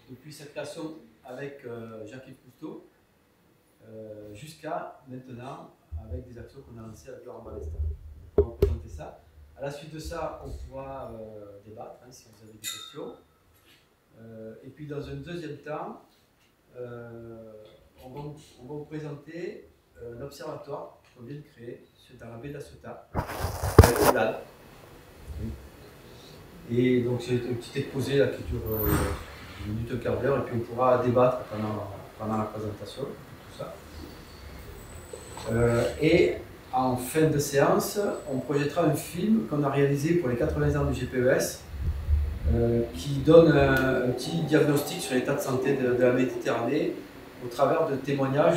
depuis sa création avec Jacques-Yves Cousteau, jusqu'à maintenant avec des actions qu'on a lancées avec Laurent Balestin. On va vous présenter ça. À la suite de ça, on pourra débattre si vous avez des questions. Et puis dans un deuxième temps, on va vous présenter l'observatoire qu'on vient de créer dans la baie d'Assuta, avec Vlad. Et donc c'est un petit exposé là, qui dure une minute, un quart d'heure, et puis on pourra débattre pendant la présentation, tout ça. Et en fin de séance, on projettera un film qu'on a réalisé pour les 80 ans du GPES, qui donne un petit diagnostic sur l'état de santé de la Méditerranée au travers de témoignages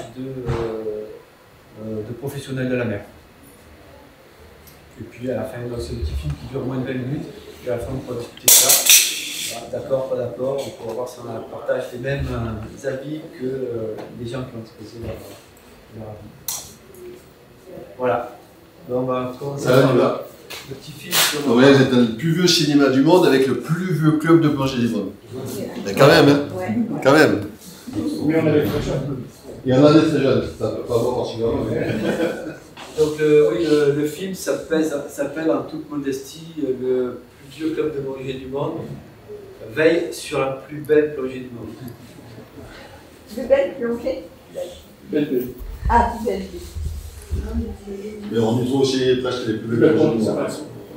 de professionnels de la mer. Et puis à la fin, c'est un petit film qui dure moins de 20 minutes, et à la fin on pourra discuter de ça. Voilà, d'accord, pas d'accord, on pourra voir si on partage les mêmes avis que les gens qui ont exposé leur avis. Voilà. Donc on va commencer par le petit film sur... Ouais, vous êtes dans le plus vieux cinéma du monde avec le plus vieux club de plongée du monde. Mais quand même, hein. Ouais. Quand même. Oui, on a des très jeunes. Il y en a des très jeunes, ça ne peut pas voir forcément. Mais... Donc le film s'appelle en toute modestie le plus vieux club de plongée du monde, veille sur la plus belle plongée du monde. Plus belle plongée? Belle. Ah, plus belle. Mais on y trouve aussi presque les plus belles plongées du monde.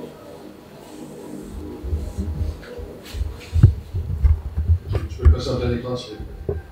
Je peux passer en plein écran si vous voulez.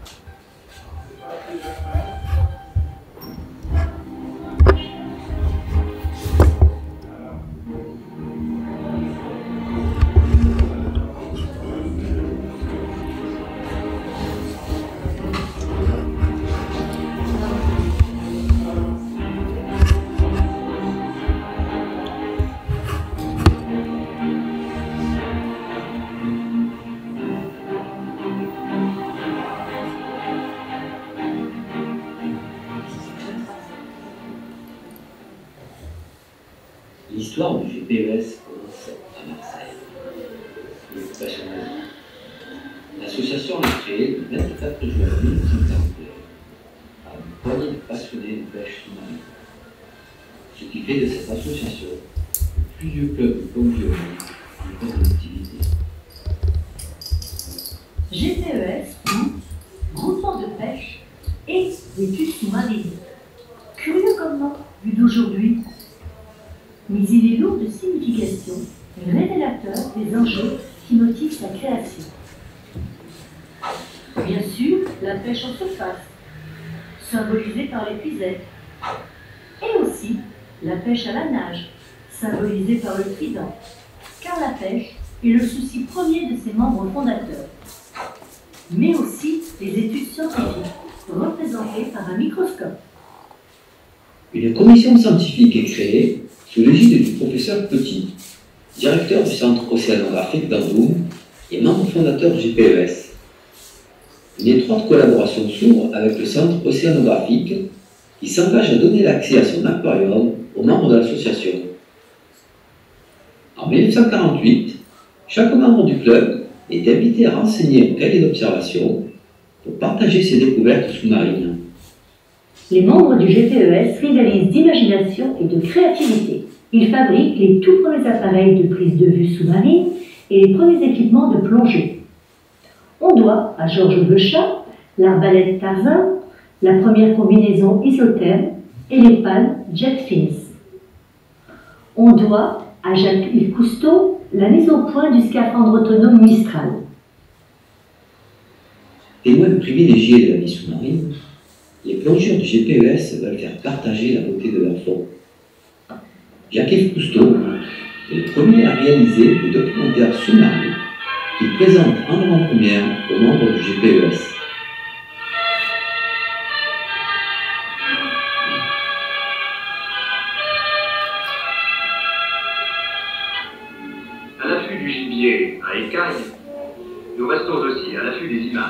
L'histoire du GPES commence à Marseille. L'occupation nazie. L'association est créée le 24 juin 1942 par une poignée de passionnés de pêche sous-marine. Ce qui fait de cette association le plus vieux club de plongée au monde en cours d'activité. GPES ou groupement de pêche et d'études sous-marines. Curieux comme nom, vu d'aujourd'hui. Mais il est lourd de signification et révélateur des enjeux qui motivent sa création. Bien sûr, la pêche en surface, symbolisée par les puisettes, et aussi la pêche à la nage, symbolisée par le trident, car la pêche est le souci premier de ses membres fondateurs. Mais aussi les études scientifiques, représentées par un microscope. Une commission scientifique est créée sous l'égide du professeur Petit, directeur du centre océanographique d'Andoum et membre fondateur du GPES. Une étroite collaboration s'ouvre avec le centre océanographique qui s'engage à donner l'accès à son aquarium aux membres de l'association. En 1948, chaque membre du club est invité à renseigner un cahier d'observation pour partager ses découvertes sous-marines. Les membres du GPES rivalisent d'imagination et de créativité. Ils fabriquent les tout premiers appareils de prise de vue sous-marine et les premiers équipements de plongée. On doit à Georges Blechat l'arbalète Tarzan, la première combinaison isotherme et les pales Jet Fins. On doit à Jacques-Yves Cousteau la mise au point du scaphandre autonome Mistral. Témoins privilégiés de la vie sous-marine, les plongeurs du GPES veulent faire partager la beauté de leur fond. Jacques-Yves Cousteau est le premier à réaliser le documentaire sous-marin qu'il présente en avant-première aux membres du GPES. À l'affût du gibier à écailles, nous restons aussi à l'affût des images.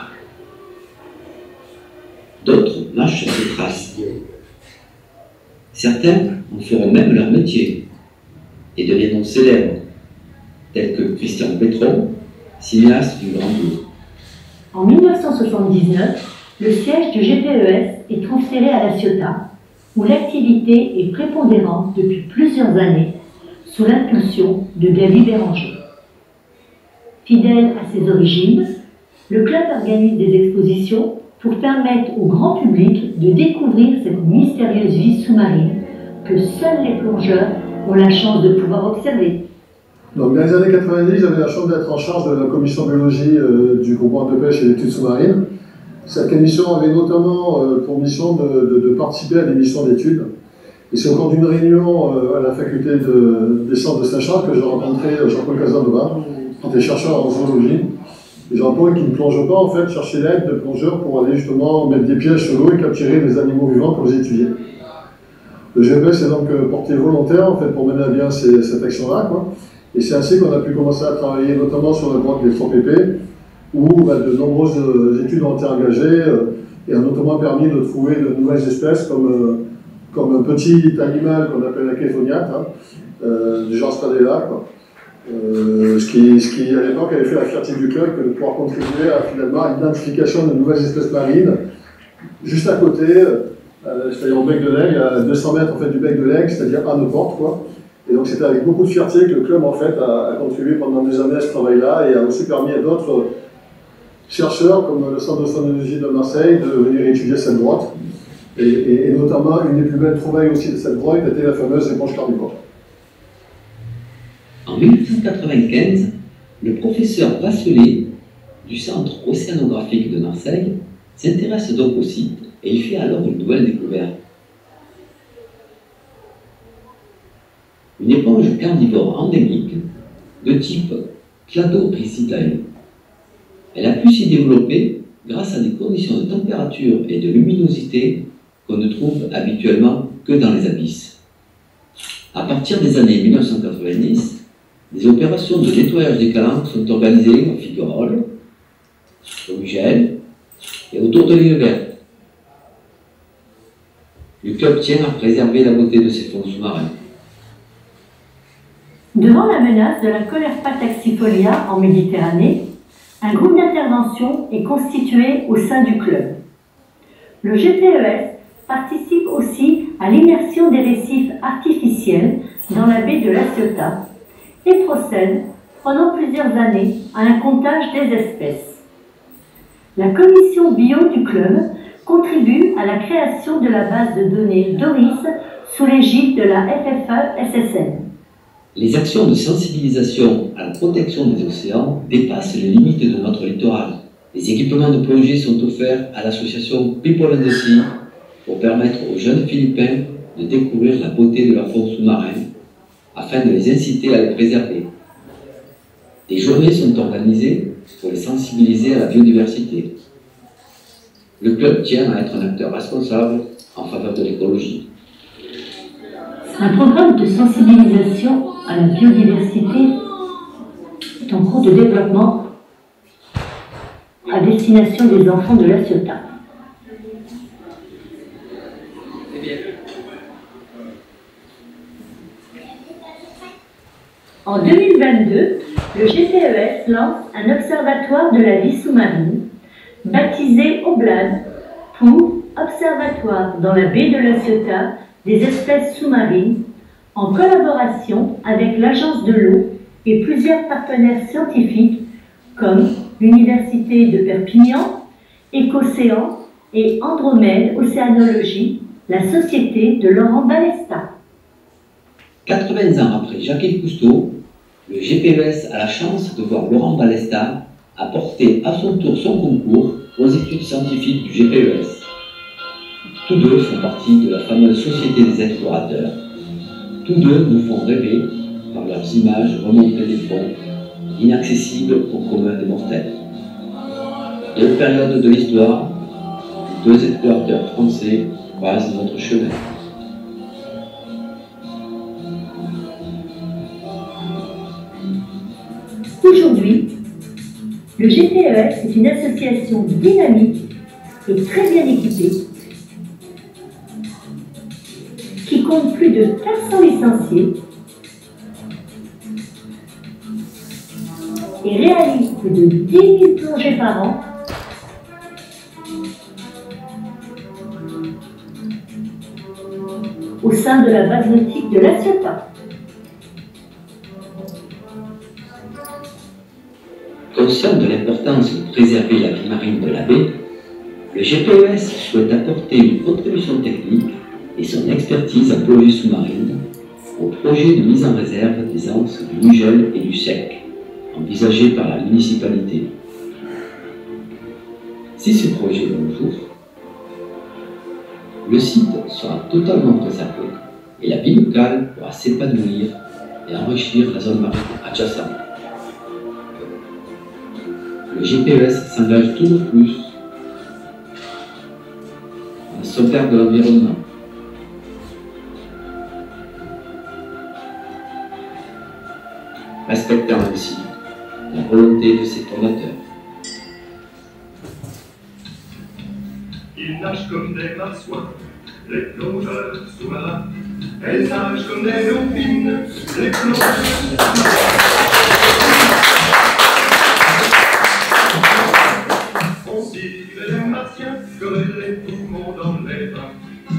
D'autres marchent sur ses traces. Certains en feront même leur métier et deviendront célèbres, tels que Christian Petron, cinéaste du Grand Tour. En 1979, le siège du GPES est transféré à La Ciotat, où l'activité est prépondérante depuis plusieurs années, sous l'impulsion de Gaby Béranger. Fidèle à ses origines, le club organise des expositions pour permettre au grand public de découvrir cette mystérieuse vie sous-marine que seuls les plongeurs ont la chance de pouvoir observer. Donc, dans les années 90, j'avais la chance d'être en charge de la commission biologie du groupement de pêche et d'études sous-marines. Cette commission avait notamment pour mission de participer à des missions d'études. Et c'est au cours d'une réunion à la faculté des sciences de Saint-Charles que j'ai rencontré Jean-Paul Casanova, qui était chercheur en zoologie. Et Jean-Paul, qui ne plonge pas, en fait, cherchait l'aide de plongeurs pour aller justement mettre des pièges sur l'eau et capturer des animaux vivants pour les étudier. Le GPES est donc porté volontaire, en fait, pour mener à bien cette action-là, quoi. Et c'est ainsi qu'on a pu commencer à travailler notamment sur la grotte des Tropépées, où de nombreuses études ont été engagées et ont notamment permis de trouver de nouvelles espèces comme un petit animal qu'on appelle la képhoniate, du genre Stradella, quoi. Ce qui à l'époque avait fait la fierté du club que de pouvoir contribuer finalement à l'identification de nouvelles espèces marines juste à côté, c'est-à-dire au bec de l'Aigle, à 200 mètres en fait, du bec de l'Aigle, c'est-à-dire à nos portes, quoi. Et donc c'était avec beaucoup de fierté que le club en fait a contribué pendant des années à ce travail-là et a aussi permis à d'autres chercheurs comme le Centre d'océanologie de Marseille de venir étudier cette grotte. Et notamment, une des plus belles trouvailles aussi de cette grotte était la fameuse éponge carnivore. En 1895, le professeur Vasselet du Centre océanographique de Marseille s'intéresse donc au site et il fait alors une nouvelle découverte. Une éponge carnivore endémique de type Cladorhizitae. Elle a pu s'y développer grâce à des conditions de température et de luminosité qu'on ne trouve habituellement que dans les abysses. À partir des années 1990, des opérations de nettoyage des calanques sont organisées au Figuerolles, au Mugel et autour de l'île Verte. Le club tient à préserver la beauté de ces fonds sous-marins. Devant la menace de la Colerpa taxifolia en Méditerranée, un groupe d'intervention est constitué au sein du club. Le GPES participe aussi à l'immersion des récifs artificiels dans la baie de La Ciotat et procède pendant plusieurs années à un comptage des espèces. La commission bio du club contribue à la création de la base de données DORIS sous l'égide de la FFA-SSN. Les actions de sensibilisation à la protection des océans dépassent les limites de notre littoral. Les équipements de plongée sont offerts à l'association People and the Sea pour permettre aux jeunes Philippins de découvrir la beauté de leur fond sous-marin afin de les inciter à les préserver. Des journées sont organisées pour les sensibiliser à la biodiversité. Le club tient à être un acteur responsable en faveur de l'écologie. Un programme de sensibilisation à la biodiversité est en cours de développement à destination des enfants de La Ciotat. En 2022, le GPES lance un observatoire de la vie sous-marine, baptisé OBLAD, pour Observatoire dans la baie de La Ciotat des espèces sous-marines, en collaboration avec l'Agence de l'eau et plusieurs partenaires scientifiques comme l'Université de Perpignan, Écocéan et Andromède Océanologie, la société de Laurent Balesta. 80 ans après Jacques Cousteau, le GPES a la chance de voir Laurent Balesta apporter à son tour son concours aux études scientifiques du GPES. Tous deux font partie de la fameuse Société des explorateurs. Tous deux nous font rêver par leurs images remontées des fonds, inaccessibles au commun des mortels. Deux périodes de l'histoire, deux explorateurs français croisent notre chemin. Aujourd'hui, le GPES est une association dynamique et très bien équipée qui compte plus de 400 licenciés et réalise plus de 10 000 plongées par an au sein de la base nautique de La Ciotat. Conscient de l'importance de préserver la vie marine de la baie, le GPES souhaite apporter une contribution technique et son expertise en biologie sous-marine au projet de mise en réserve des anses du Nugel et du Sec, envisagé par la municipalité. Si ce projet voit le jour, le site sera totalement préservé et la vie locale pourra s'épanouir et enrichir la zone marine adjacente. Le GPES s'engage toujours plus à la sauvegarde de l'environnement. Respectant aussi la volonté de ses fondateurs. Ils nagent comme des marsouins, les plongeurs sous-marins. Elles nagent comme des dauphines, les plongeurs sous-marins. On dirait les martiens comme les poumons dans les vins.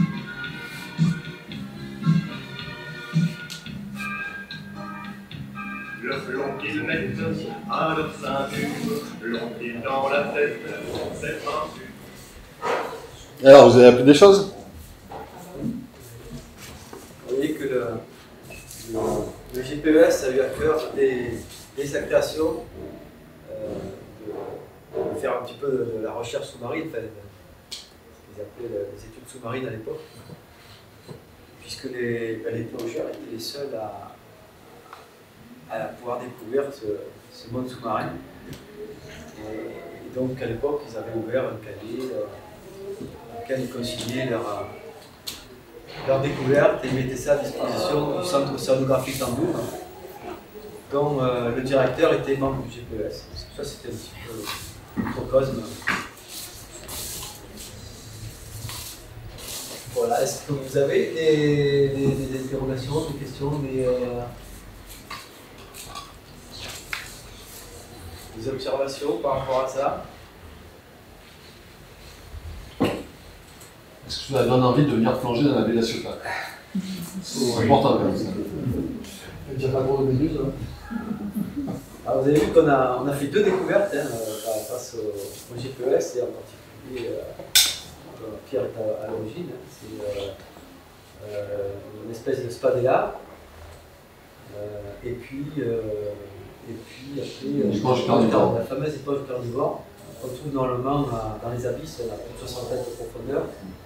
Le plomb qu'ils mettent à leur ceinture, l'ont-ils dans la tête, c'est pas sûr. Alors, vous avez appris des choses? Vous voyez que le GPES a eu à cœur, dès sa création, de faire un petit peu de la recherche sous-marine, enfin, ce qu'ils appelaient les études sous-marines à l'époque, puisque les plongeurs étaient les seuls à pouvoir découvrir ce monde sous-marin. Et donc à l'époque, ils avaient ouvert un cahier dans lequel ils consignaient leur découverte et mettaient ça à disposition du centre océanographique d'Hambourg, dont le directeur était membre du GPES. Ça, c'était un petit peu le microcosme. Voilà, est-ce que vous avez des interrogations, des questions, des observations par rapport à ça? Est-ce que ça donne envie de venir plonger dans la baie de La Ciotat? C'est important quand même. Il n'y a pas trop de méduses. Alors, vous avez vu qu'on a fait deux découvertes grâce au GPES et en particulier Pierre est à l'origine. C'est une espèce de spadella et puis après la fameuse éponge carnivore qu'on trouve normalement dans les abysses à plus de 60 mètres de profondeur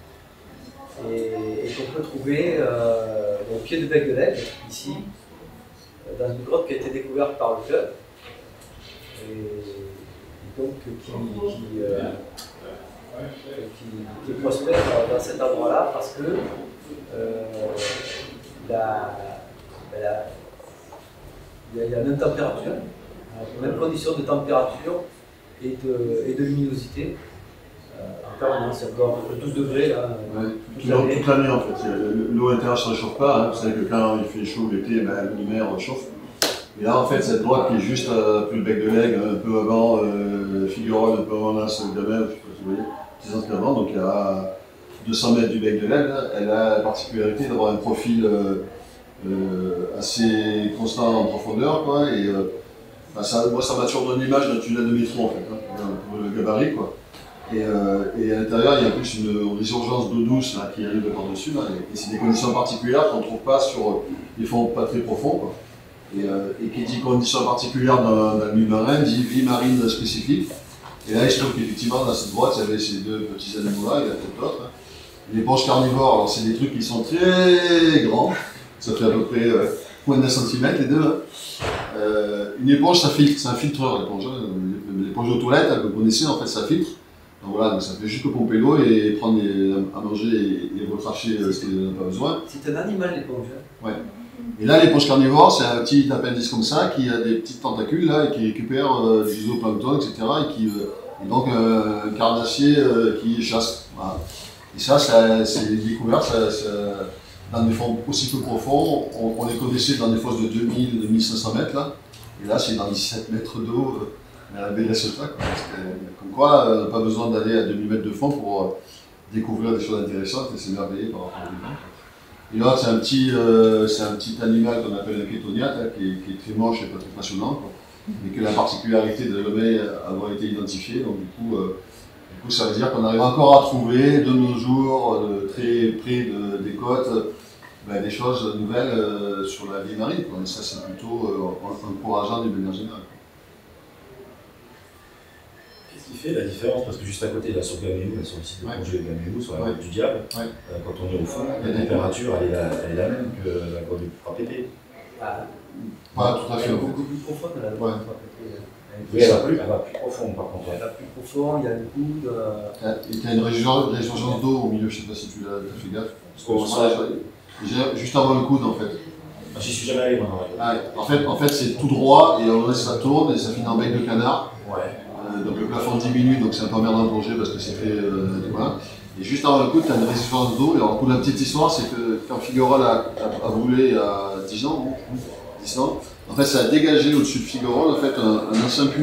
et qu'on peut trouver au pied de Bec de l'Aigle, ici, dans une grotte qui a été découverte par le club et donc qui prospère dans cet endroit-là parce que il y a la même température, la même condition de température et de luminosité en permanence. Il y a encore 12 degrés là. Ouais, toute l'année en fait. L'eau intérieure ne se réchauffe pas. Hein. Vous savez que quand il fait chaud l'été, l'eau de mer chauffe. Et là en fait, cette grotte qui est juste après le Bec de l'Aigle, un peu avant Figueroa, un peu avant l'As de Gamel, je ne sais pas si vous voyez, 10 ans avant, donc il y a 200 mètres du Bec de l'Aigle, elle a la particularité d'avoir un profil assez constant en profondeur, quoi, et moi ça m'a toujours donné l'image d'un tunnel de métro en fait, hein, pour le gabarit, quoi. Et à l'intérieur, il y a plus une résurgence d'eau douce là, qui arrive par-dessus, et c'est des conditions particulières qu'on ne trouve pas sur des fonds pas très profonds, quoi. Et qui dit conditions particulières dans le milieu marin, dit vie marine spécifique. Et là, il se trouve qu'effectivement, dans cette grotte, il y avait ces deux petits animaux-là, il y a peut-être d'autres. Les éponges carnivores, alors c'est des trucs qui sont très grands, ça fait à peu près moins de 1 cm les deux. Une éponge, ça filtre, c'est un filtreur l'éponge. L'éponge de toilette, que vous connaissez, en fait, ça filtre. Donc voilà, donc ça fait juste que pomper l'eau et prendre à manger et recracher ce qu'il n'a pas besoin. C'est un animal l'éponge. Ouais. Et là, l'éponge carnivore, c'est un petit appendice comme ça qui a des petites tentacules là, et qui récupère du zooplancton, etc. Et donc un carnassier qui chasse. Voilà. Et ça c'est découvert dans des fonds aussi peu profonds. On les connaissait dans des fosses de 2000-2500 mètres là. Et là, c'est dans les 17 mètres d'eau à la baie de La Ciotat. Comme quoi, on n'a pas besoin d'aller à 2000 mètres de fond pour découvrir des choses intéressantes et s'émerveiller par rapport au vivant. Et l'autre, c'est un petit animal qu'on appelle un kétoniate, hein, qui est très moche et pas très passionnant, quoi. Mais qui a la particularité de jamais avoir été identifié. Donc du coup, ça veut dire qu'on arrive encore à trouver de nos jours, très près des côtes, des choses nouvelles sur la vie marine, quoi. Et ça, c'est plutôt encourageant d'une manière générale. Qu'est-ce qui fait la différence? Parce que juste à côté, là, sur Gaméou, sur le site de projet de Gaméou, sur la côte du Diable, quand on est au fond, la température, elle est la même que la côte du Frapété. Pas tout à fait. Elle est beaucoup plus profonde, la côte du Frapété. Oui, elle va plus profonde, par contre. Elle va plus profonde, il y a le coup de... Et tu as une résurgence d'eau au milieu, je ne sais pas si tu as fait gaffe. Juste avant le coude, en fait. J'y suis jamais allé, moi. En fait c'est tout droit, et ça tourne, et ça finit en bec de canard. Ouais. Donc le plafond diminue, donc c'est un peu emmerdant de plonger parce que c'est fait. Voilà. Et juste avant le coude, tu as une résurgence d'eau. Et alors, pour la petite histoire, c'est que quand Figueroa a brûlé il y a 10 ans, en fait, ça a dégagé au-dessus de Figueroa en fait, un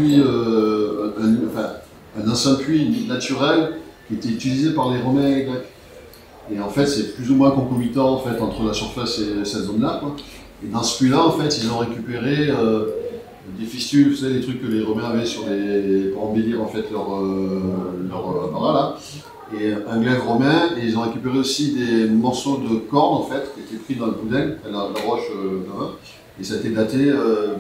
ancien puits naturel qui était utilisé par les Romains et les Grecs. Et en fait, c'est plus ou moins concomitant en fait, entre la surface et cette zone-là, quoi. Et dans ce puits-là, en fait, ils ont récupéré des fistules, vous savez, des trucs que les Romains avaient pour embellir en fait, leur apparat, là. Et un glaive romain, et ils ont récupéré aussi des morceaux de corne en fait, qui étaient pris dans le poudel, la roche là-bas. Et ça a été daté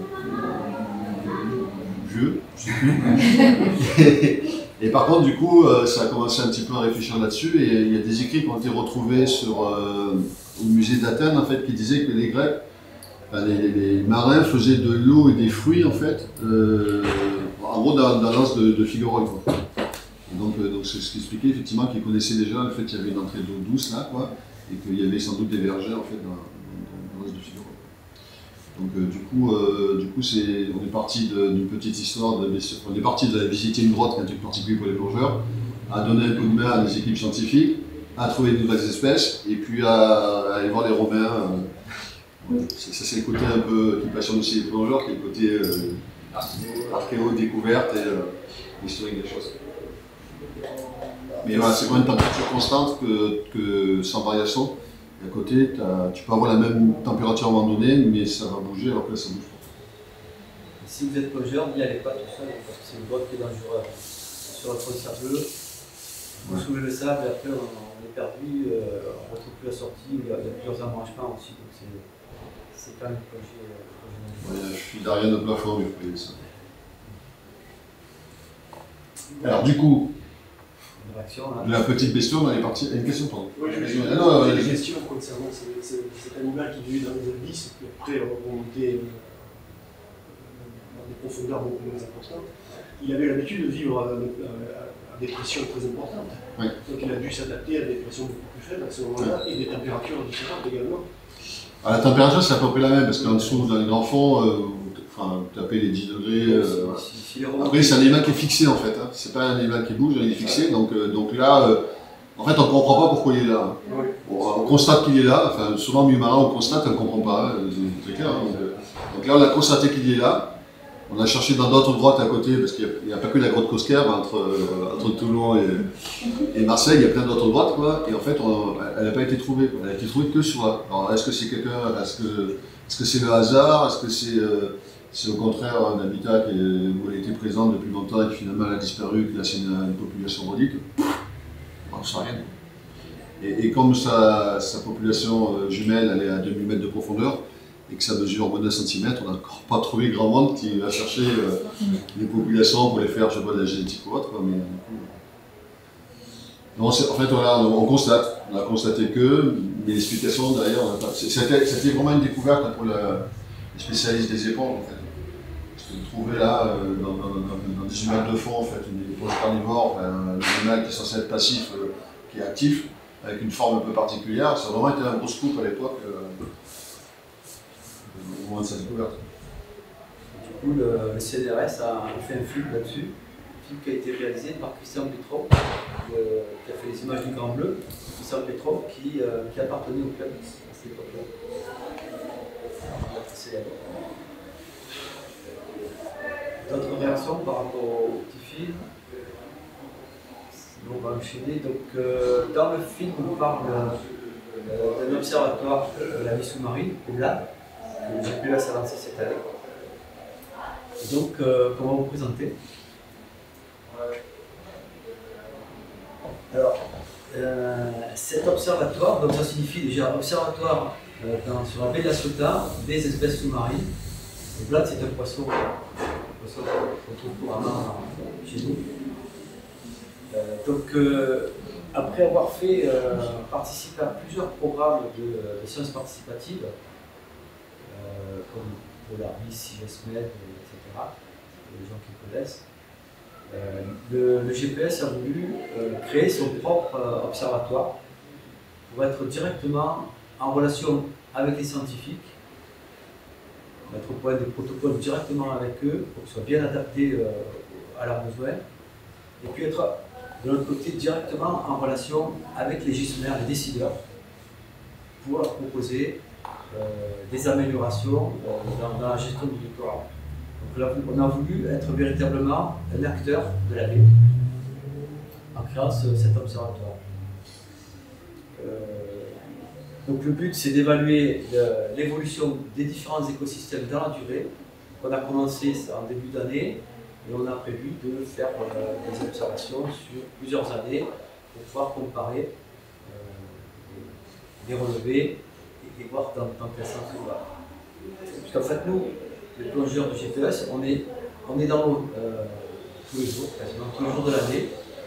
vieux, je sais plus. Et par contre, du coup, ça a commencé un petit peu à réfléchir là-dessus, et il y a des écrits qui ont été retrouvés au musée d'Athènes, en fait, qui disaient que les Grecs, les marins faisaient de l'eau et des fruits, en fait, en gros, dans l'anse de Figueroa, quoi. Et donc c'est ce qui expliquait effectivement qu'ils connaissaient déjà le fait qu'il y avait une entrée d'eau douce là, quoi, et qu'il y avait sans doute des vergers, en fait, dans l'anse de Figueroa. Donc on est parti d'une petite histoire, on est parti de visiter une grotte qui est un truc particulier pour les plongeurs, à donner un coup de main à des équipes scientifiques, à trouver de nouvelles espèces, et puis à aller voir les Romains. Ça c'est le côté un peu qui passionne aussi les plongeurs, qui est le côté archéo-découverte et historique des choses. Mais voilà, c'est quand même une température constante que sans variation. Et à côté, tu peux avoir la même température à un moment donné, mais ça va bouger alors que là, ça bouge pas. Si vous êtes plongeur, n'y allez pas tout seul, parce que c'est une grotte qui est dangereuse. Sur un fond sableux, vous soulevez le sable et après on est perdu, on ne retrouve plus la sortie, il y a plusieurs embranchements aussi, donc c'est quand même plongé. Je suis derrière le plafond, mais vous voyez ça. Alors du coup, la petite bestiole, elle est partie. Une question, pardon. Oui, j'ai une question concernant cet animal qui vivait dans les abysses, et après remonter dans des profondeurs beaucoup moins importantes. Il avait l'habitude de vivre à des pressions très importantes. Oui. Donc il a dû s'adapter à des pressions beaucoup plus faibles à ce moment-là, et des températures différentes également. La température, c'est à peu près la même, parce qu'en dessous, dans les grands fonds, vous tapez les 10 degrés. Après, c'est un animal qui est fixé en fait. Hein. C'est pas un animal qui bouge, il est fixé. Donc là, en fait, on ne comprend pas pourquoi il est là. Hein. Oui. On constate qu'il est là. Enfin, souvent, milieu marin, on constate, on ne comprend pas. Hein. C'est clair. Hein. Donc là, on a constaté qu'il est là. On a cherché dans d'autres grottes à côté, parce qu'il n'y a pas que la grotte Cosquer entre Toulon et Marseille, il y a plein d'autres grottes, quoi. Et en fait, elle n'a pas été trouvée. Elle a été trouvée que sur là. Alors, est-ce que c'est quelqu'un, est-ce que c'est le hasard, est-ce que c'est au contraire un habitat où elle était présente depuis longtemps et qui finalement elle a disparu, que là c'est une population relique? On ne sait rien. Et comme sa population jumelle, elle est à 2000 mètres de profondeur, et que ça mesure moins d'un centimètre, on n'a encore pas trouvé grand monde qui va chercher les populations pour les faire, je sais pas, de la génétique ou autre. Mais, non, en fait, voilà, on constate. On a constaté que, mais l'explication derrière, on n'a pas. C'était vraiment une découverte pour les spécialistes des éponges, en fait. Parce que de trouver là, dans 18 mètres de fond, en fait, une éponge carnivore, un animal qui est censé être passif, qui est actif, avec une forme un peu particulière, ça a vraiment été un gros scoop à l'époque. Au moment de sa découverte. Du coup, le CNRS a fait un film là-dessus, un film qui a été réalisé par Christian Petrov, qui a fait les images du Grand Bleu, Christian Petrov, qui appartenait au club à cette époque-là. D'autres réactions par rapport au petit film? On va enchaîner. Donc, dans le film, on parle d'un observatoire de la vie sous-marine, là, que le GPS a lancé cette année. Et donc, comment vous présenter? Alors, cet observatoire, donc ça signifie déjà observatoire sur la baie de la Ciotat des espèces sous-marines. Donc là, c'est un poisson qu'on trouve couramment chez nous. Donc, après avoir fait participer à plusieurs programmes de sciences participatives, comme Polaris, CIGESMED, etc., les gens qui connaissent, le GPS a voulu créer son propre observatoire pour être directement en relation avec les scientifiques, mettre au point des protocoles directement avec eux pour qu'ils soient bien adaptés à leurs besoins, et puis être de l'autre côté directement en relation avec les gestionnaires, les décideurs, pour leur proposer des améliorations dans la gestion du littoral. Donc là, on a voulu être véritablement un acteur de la baie en créant cet observatoire. Donc le but, c'est d'évaluer l'évolution des différents écosystèmes dans la durée. On a commencé ça en début d'année et on a prévu de faire des observations sur plusieurs années pour pouvoir comparer les relevés et voir dans quel sens on va. Parce qu'en fait, nous, les plongeurs du GPS, on est dans l'eau tous les jours, quasiment tous les jours de l'année.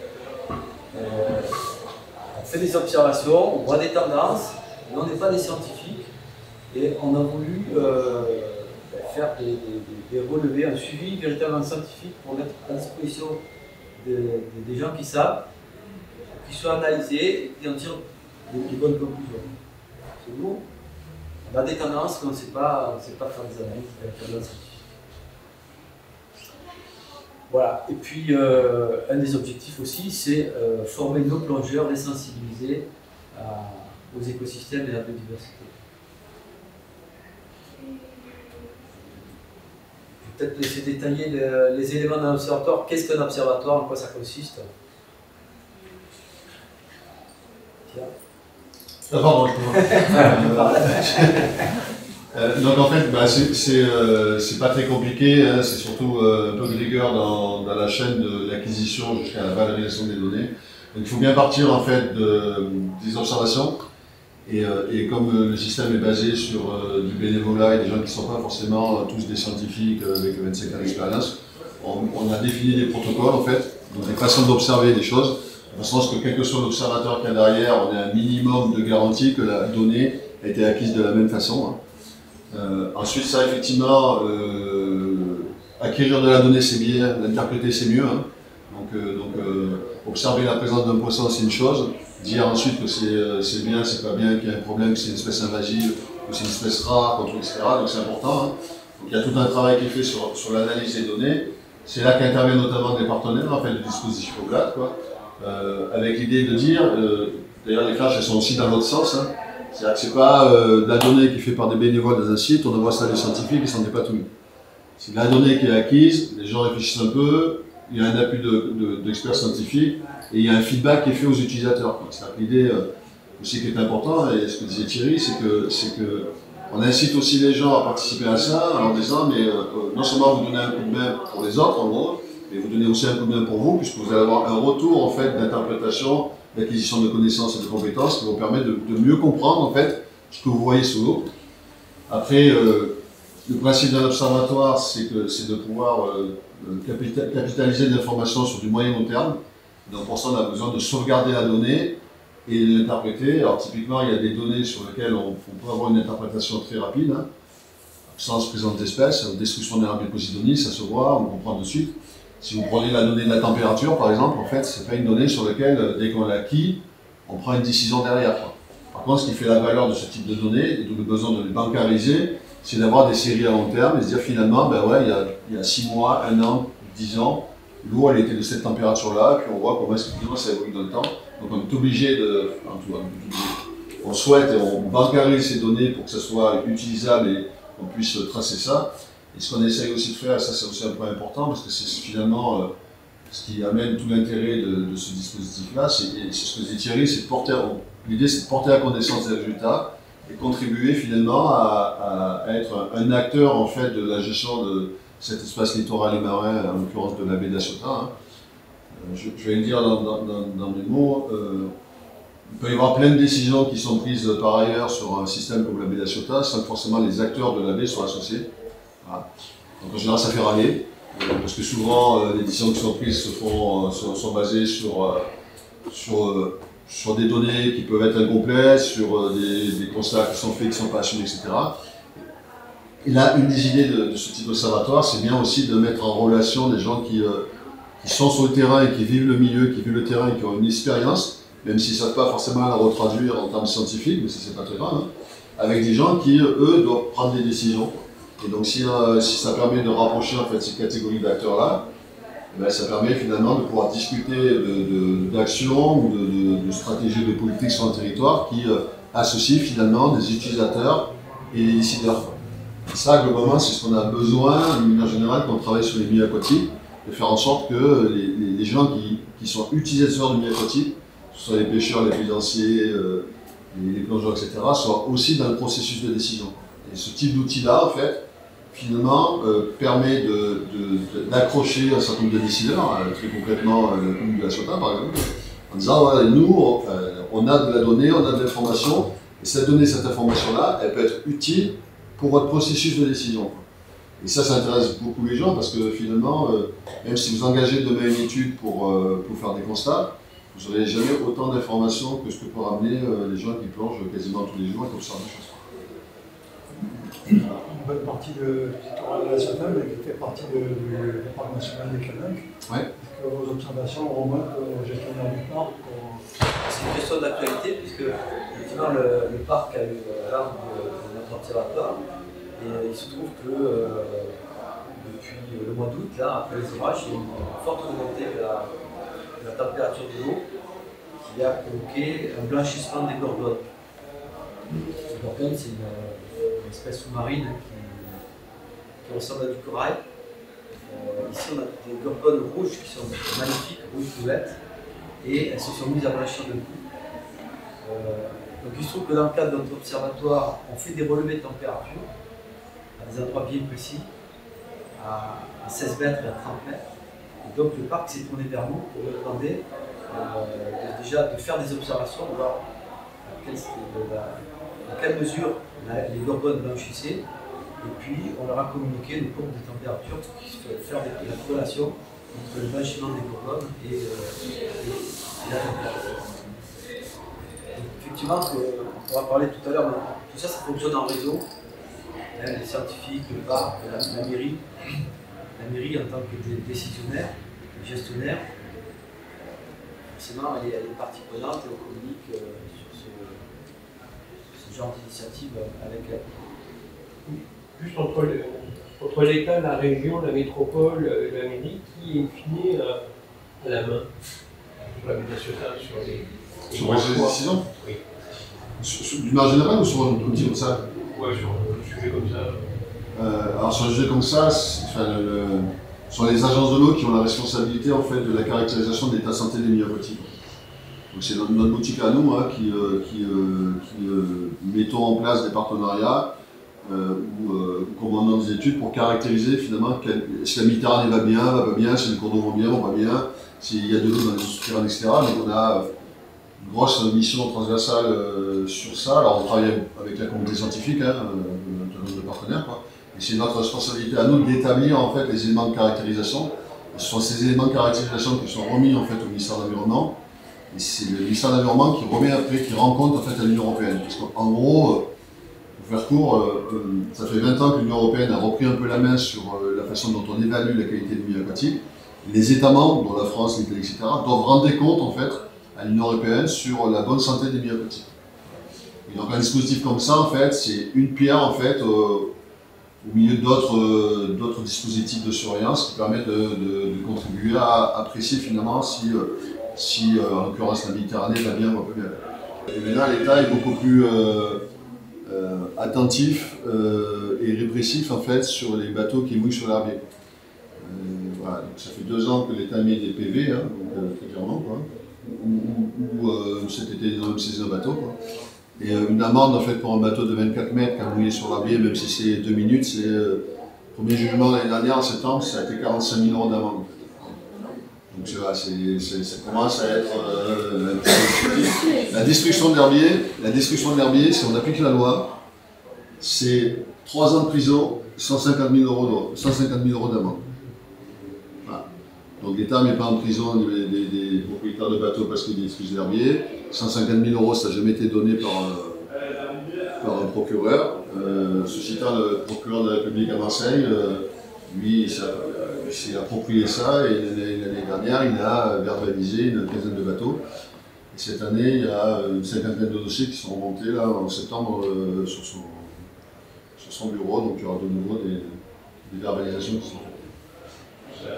On fait des observations, on voit des tendances, mais on n'est pas des scientifiques. Et on a voulu faire des relevés, un suivi véritablement scientifique pour mettre à disposition des gens qui savent, qui soient analysés et qui en tirent des bonnes conclusions. C'est nous. On a des tendances, mais on ne sait pas faire des analyses véritablement scientifiques. Voilà. Et puis, un des objectifs aussi, c'est former nos plongeurs, les sensibiliser aux écosystèmes et à la biodiversité. Je vais peut-être laisser détailler les éléments d'un observatoire. Qu'est-ce qu'un observatoire? En quoi ça consiste? Tiens. Pardon, donc en fait, bah, c'est pas très compliqué, hein, c'est surtout un peu de rigueur dans la chaîne de l'acquisition jusqu'à la valorisation des données. Donc il faut bien partir en fait des observations et comme le système est basé sur du bénévolat et des gens qui ne sont pas forcément tous des scientifiques avec 25 ans d'expérience, on a défini des protocoles en fait, donc des façons d'observer des choses. Dans le sens que quel que soit l'observateur qu'il y a derrière, on a un minimum de garantie que la donnée a été acquise de la même façon. Ensuite, ça effectivement, acquérir de la donnée c'est bien, l'interpréter c'est mieux. Hein. Donc observer la présence d'un poisson c'est une chose, dire ensuite que c'est bien, c'est pas bien, qu'il y a un problème, que c'est une espèce invasive, que c'est une espèce rare, etc. Donc c'est important. Hein. Donc il y a tout un travail qui est fait sur l'analyse des données. C'est là qu'interviennent notamment des partenaires en fait, du dispositif OGLAD, quoi. Avec l'idée de dire, d'ailleurs les flashs elles sont aussi dans l'autre sens, hein. C'est-à-dire que c'est pas de la donnée qui est faite par des bénévoles dans un site, on envoie ça à des scientifiques et s'en dépatouillent. C'est de la donnée qui est acquise, les gens réfléchissent un peu, il y a un appui d'experts scientifiques et il y a un feedback qui est fait aux utilisateurs. C'est-à-dire que l'idée aussi qui est importante, et ce que disait Thierry, c'est que on incite aussi les gens à participer à ça en leur disant mais non seulement vous donnez un coup de main pour les autres en gros, mais vous donnez aussi un coup de main pour vous, puisque vous allez avoir un retour en fait d'interprétation, d'acquisition de connaissances et de compétences qui vont permettre de mieux comprendre en fait ce que vous voyez sous l'eau. Après, le principe d'un observatoire, c'est de pouvoir capitaliser de l'information sur du moyen long terme. Donc pour ça, on a besoin de sauvegarder la donnée et de l'interpréter. Alors typiquement, il y a des données sur lesquelles on peut avoir une interprétation très rapide. Hein. Absence, présence d'espèces, destruction des arbres de Posidonie, ça se voit, on comprend de suite. Si vous prenez la donnée de la température, par exemple, en fait, c'est pas une donnée sur laquelle, dès qu'on l'a acquis, on prend une décision derrière. Quoi. Par contre, ce qui fait la valeur de ce type de données, et d'où le besoin de les bancariser, c'est d'avoir des séries à long terme et se dire finalement, ben ouais, il y a 6 mois, 1 an, 10 ans, l'eau elle était de cette température-là, puis on voit comment est-ce que ça évolue dans le temps. Donc on est obligé de. On souhaite et on bancarise ces données pour que ça soit utilisable et qu'on puisse tracer ça. Et ce qu'on essaye aussi de faire, et ça c'est aussi un point important, parce que c'est finalement ce qui amène tout l'intérêt de ce dispositif-là, c'est ce que disait Thierry, c'est de porter L'idée, c'est de porter à connaissance des résultats et contribuer finalement à être un acteur en fait de la gestion de cet espace littoral et marin, en l'occurrence de la baie d'Asciota. Hein. Je vais le dire dans mes mots. Il peut y avoir plein de décisions qui sont prises par ailleurs sur un système comme la baie d'Asciota sans que forcément les acteurs de la baie soient associés. Voilà. Donc en général, ça fait râler, parce que souvent les décisions qui sont prises sont basées sur des données qui peuvent être incomplètes, sur des constats qui sont faits, qui ne sont pas assumés, etc. Et là, une des idées de ce type d'observatoire, c'est bien aussi de mettre en relation des gens qui sont sur le terrain et qui vivent le milieu, qui vivent le terrain et qui ont une expérience, même s'ils ne savent pas forcément la retraduire en termes scientifiques, mais ça c'est pas très grave, hein, avec des gens qui, eux, doivent prendre des décisions. Et donc si ça permet de rapprocher en fait, ces catégories d'acteurs-là, ben, ça permet finalement de pouvoir discuter d'actions ou de stratégies de politique sur un territoire qui associent finalement des utilisateurs et des décideurs. Et ça, globalement, c'est ce qu'on a besoin, de manière générale, quand on travaille sur les milieux aquatiques, de faire en sorte que les gens qui sont utilisateurs de milieux aquatiques, que ce soit les pêcheurs, les plaisanciers, les plongeurs, etc., soient aussi dans le processus de décision. Et ce type d'outil-là, en fait, finalement, permet d'accrocher un certain nombre de décideurs, très concrètement la commune de Asciota, par exemple, en disant, voilà, nous, on a de la donnée, on a de l'information, et cette donnée, cette information-là, elle peut être utile pour votre processus de décision. Et ça intéresse beaucoup les gens, parce que finalement, même si vous engagez demain une étude pour faire des constats, vous n'aurez jamais autant d'informations que ce que peuvent ramener les gens qui plongent quasiment tous les jours et qui observent des choses. Une bonne partie du littoral de l'Asciota, mais qui fait partie du parc national des Canucks. Ouais. Est-ce que vos observations remontent au gestionnaire du parc? C'est une question d'actualité, puisque effectivement le parc a eu l'arme de notre observatoire. Et il se trouve que depuis le mois d'août, là, après les orages, il y a une forte montée de la température de l'eau qui a provoqué un blanchissement des gorgones. Les gorgones, c'est une espèce sous-marine qui ressemble à du corail. Ici, on a des gorgones rouges qui sont magnifiques, rouges violettes, et elles se sont mises à blanchir d'un coup. Donc il se trouve que dans le cadre de notre observatoire, on fait des relevés de température à des endroits bien précis, à 16 mètres et à 30 mètres. Et donc le parc s'est tourné vers nous pour nous demander déjà de faire des observations, de voir à quelle mesure les gorgones blanchissaient. Et puis on leur a communiqué le cours des températures pour qu'ils puissent faire la corrélation entre le blanchiment des gorgones et la température. Donc, effectivement, on pourra parler tout à l'heure, mais tout ça, ça fonctionne en réseau. Les scientifiques, le parc, la mairie en tant que décisionnaire, gestionnaire, forcément elle est partie prenante et on communique sur ce genre d'initiative avec elle. Juste entre l'État, la région, la métropole, la mairie, qui est fini à la main sur la médiation, sur les décisions. Oui. D'une manière générale ou sur un outil comme ça? Ouais, sur un sujet comme ça. Alors sur un sujet comme ça, sont les agences de l'eau qui ont la responsabilité en fait de la caractérisation de l'état de santé des milieux aquatiques. Donc c'est notre boutique à nous hein, qui mettons en place des partenariats ou commandons des études pour caractériser finalement si la Méditerranée va pas bien, si les cours d'eau vont bien, va bien, s'il y a de l'eau dans les souterrains, etc. Donc on a une grosse mission transversale sur ça. Alors on travaille avec la communauté scientifique, hein, de partenaires, quoi. Et c'est notre responsabilité à nous d'établir en fait les éléments de caractérisation. Et ce sont ces éléments de caractérisation qui sont remis en fait au ministère de l'Environnement. Et c'est le ministère de l'Environnement qui remet après, qui rend compte en fait à l'Union européenne. Parce qu'en gros, pour faire court, ça fait 20 ans que l'Union européenne a repris un peu la main sur la façon dont on évalue la qualité du milieu aquatique. Les États membres, dont la France, l'Italie, etc., doivent rendre compte en fait à l'Union européenne sur la bonne santé des milieux aquatiques. Et donc un dispositif comme ça, en fait, c'est une pierre en fait au milieu d'autres dispositifs de surveillance qui permettent de contribuer à apprécier finalement si en l'occurrence la Méditerranée va bien ou pas bien. Et maintenant l'État est beaucoup plus attentif et répressif en fait sur les bateaux qui mouillent sur l'herbier. Voilà, donc ça fait 2 ans que l'État met des PV, hein, donc, très clairement, quoi. où cet été ils ont même saisi un bateau, quoi. Et une amende en fait pour un bateau de 24 mètres qui a mouillé sur l'herbier, même si c'est 2 minutes, c'est premier jugement l'année dernière en septembre, ça a été 45 000 € d'amende. Donc tu vois, ça commence à être la destruction de l'herbier. La destruction de l'herbier, si on applique la loi, c'est 3 ans de prison, 150 000 € d'amende. Voilà. Donc l'État ne met pas en prison des propriétaires de bateaux parce qu'ils détruisent l'herbier. 150 000 €, ça n'a jamais été donné par un procureur. Ceci étant, le procureur de la République à Marseille, lui, il s'est approprié ça et l'année dernière, il a verbalisé une quinzaine de bateaux. Et cette année, il y a une cinquantaine de dossiers qui sont remontés là, en septembre sur son bureau, donc il y aura de nouveau des verbalisations qui sont faites.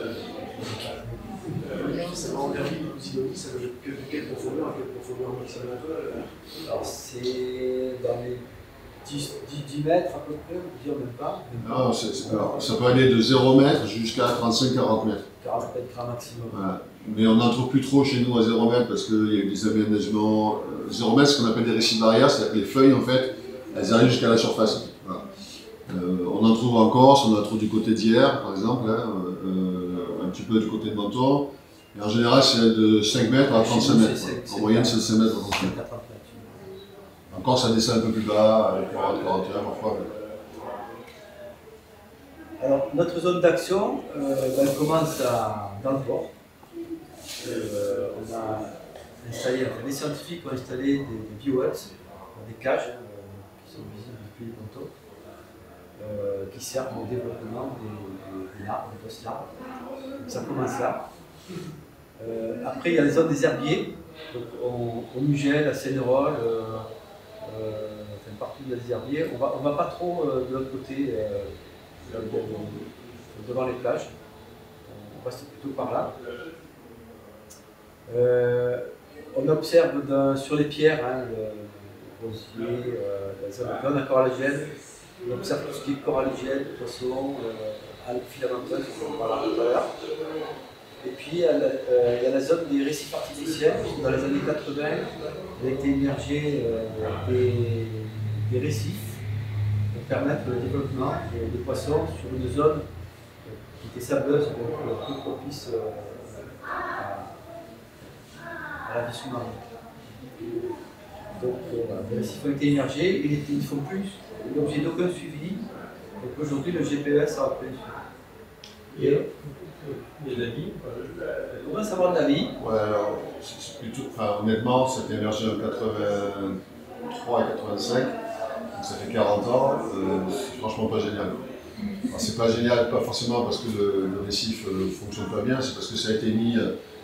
En herbier, ça veut dire de quelle profondeur à quelle profondeur maximale? Alors c'est dans les 10 mètres à peu près, on peut dire même pas. Non, alors, ça peut aller de 0 mètre jusqu'à 35-40 mètres. 40 mètres grand maximum. Voilà. Mais on n'en trouve plus trop chez nous à 0 mètre parce qu'il y a eu des aménagements. 0 mètre, ce qu'on appelle des récifs barrières, c'est-à-dire que les feuilles, en fait, elles arrivent jusqu'à la surface. Voilà. On en trouve en Corse, on en trouve du côté d'Hyères, par exemple, hein, un petit peu du côté de Menton. Et en général, c'est de 5 mètres à 35 mètres. En moyenne, c'est de 5 mètres à 35 mètres. Encore, ça descend un peu plus bas, 40-41 parfois. Alors, notre zone d'action, elle commence dans le port. On a installé, les scientifiques ont installé des biohuts, des cages qui sont visibles depuis les pontos, qui servent au développement des arbres, des postes d'arbres. Donc ça commence là. Après, il y a les zones des herbiers, donc au Mugel, à Sénérol, partout il y a des herbiers. On va pas trop de l'autre côté, devant les plages. On reste plutôt par là. On observe sur les pierres, hein, le rosier, la zone de plaine coralligène. On observe tout ce qui est coralligène, poisson, algues filamenteuses, on en parlera tout à l'heure. Et puis il y a la zone des récifs artificiels. Dans les années 80, il a été émergé des récifs pour permettre le développement des poissons sur une zone qui était sableuse, donc peu propice à la vie sous-marine. Donc les récifs ont été émergés, ils ne font plus l'objet d'aucun suivi. Donc aujourd'hui le GPS a repris le suivi. Et la vie, on va savoir de la vie. Ouais, alors, c'est plutôt, honnêtement, ça a été émergé en 83 et 85, donc ça fait 40 ans, c'est franchement pas génial. Alors, c'est pas génial, pas forcément parce que le récif fonctionne pas bien, c'est parce que ça a été mis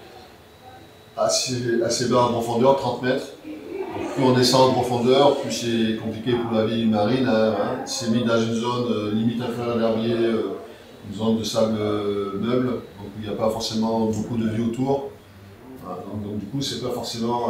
assez bas en profondeur, 30 mètres. Donc, plus on descend en profondeur, plus c'est compliqué pour la vie marine. Hein. C'est mis dans une zone limite inférieure à l'herbier. Une zone de sable meuble, donc il n'y a pas forcément beaucoup de vie autour. Voilà, donc du coup, c'est pas forcément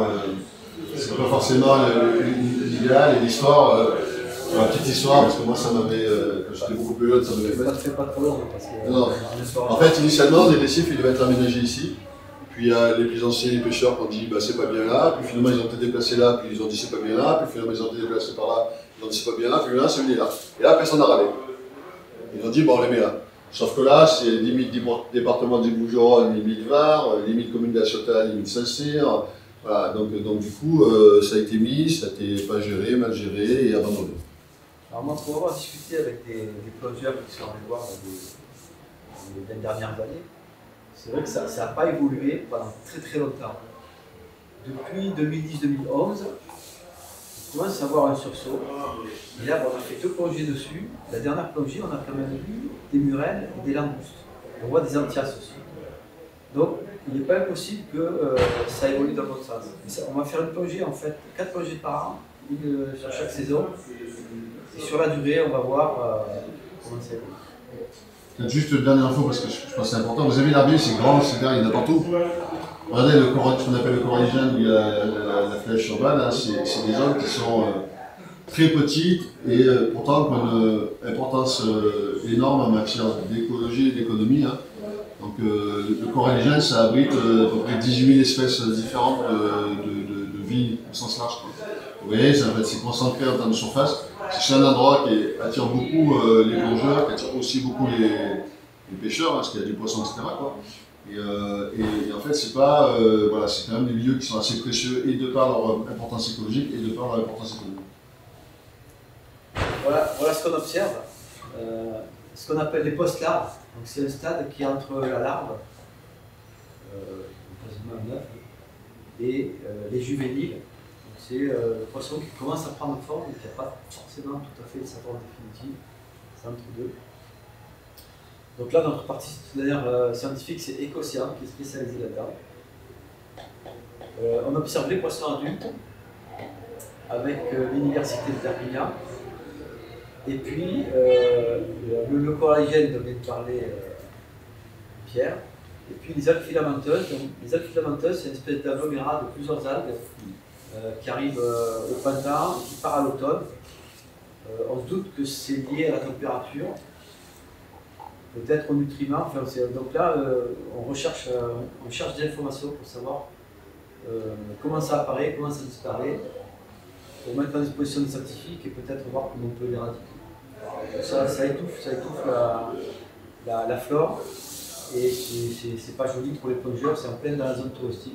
l'idéal. Et l'histoire, la petite histoire, parce que moi ça m'avait, quand j'étais beaucoup plus jeune, ça m'avait fait. Ça ne fait pas trop long parce que. Non. En fait, initialement, les récifs ils devaient être aménagés ici. Puis il y a les plus anciens, les pêcheurs qui ont dit bah c'est pas bien là. Puis finalement ils ont été déplacés là, puis ils ont dit c'est pas bien là. Puis finalement ils ont été déplacés par là, ils ont dit c'est pas bien là. Puis là c'est venu là. Et là personne n'a râlé. Ils ont dit bon on les met là. Sauf que là, c'est limite département du Bougeron, limite Var, limite commune d'Achotta, limite Saint-Cyr. Voilà, donc du coup, ça a été mis, ça a été pas géré, mal géré et abandonné. Alors moi, pour avoir discuté avec des plongeurs qui sont allés voir les dernières années, c'est vrai que ça n'a pas évolué pendant très très longtemps. Depuis 2010-2011, on commence à avoir un sursaut. Et là, on a fait 2 plongées dessus. La dernière plongée, on a quand même vu des murènes et des langoustes. On voit des anthias aussi. Donc, il n'est pas impossible que ça évolue dans l'autre sens. On va faire une plongée, en fait, 4 plongées par an, une sur chaque saison. Et sur la durée, on va voir comment ça évolue. Juste une dernière info, parce que je pense que c'est important. Vous avez l'herbier, c'est grand, c'est vert, il y en a partout. Regardez ce qu'on appelle le coralligène, où il y a la flèche urbaine, c'est des zones qui sont très petites et pourtant qui ont une importance énorme en matière d'écologie et d'économie. Hein. Donc Donc le coralligène, ça abrite à peu près 18 000 espèces différentes de vie au sens large. Vous voyez, c'est concentré en termes de surface. C'est un endroit qui attire beaucoup les plongeurs, qui attire aussi beaucoup les pêcheurs, parce qu'il y a du poisson, etc. quoi. Et en fait, c'est pas, voilà, c'est quand même des milieux qui sont assez précieux, et de par leur importance écologique, et de par leur importance économique. Voilà ce qu'on observe. Ce qu'on appelle les post-larves. Donc c'est un stade qui est entre la larve, quasiment un œuf, et les juvéniles. C'est le poisson qui commence à prendre forme et qui n'a pas forcément tout à fait sa forme définitive. C'est entre deux. Donc là, notre partenaire scientifique, c'est Ecocyan, qui est spécialisé là-dedans. On observe les poissons adultes avec l'université de Perpignan. Et puis, le coralligène dont vient de parler Pierre. Et puis les algues filamenteuses. Donc, les algues filamenteuses, c'est une espèce d'agglomérat de plusieurs algues qui arrive au printemps et qui part à l'automne. On se doute que c'est lié à la température, peut-être aux nutriments. Enfin, donc là, on cherche des informations pour savoir comment ça apparaît, comment ça disparaît, pour mettre à disposition des scientifiques et peut-être voir comment on peut l'éradiquer. Ça étouffe la flore et c'est pas joli pour les plongeurs, c'est en pleine dans la zone touristique.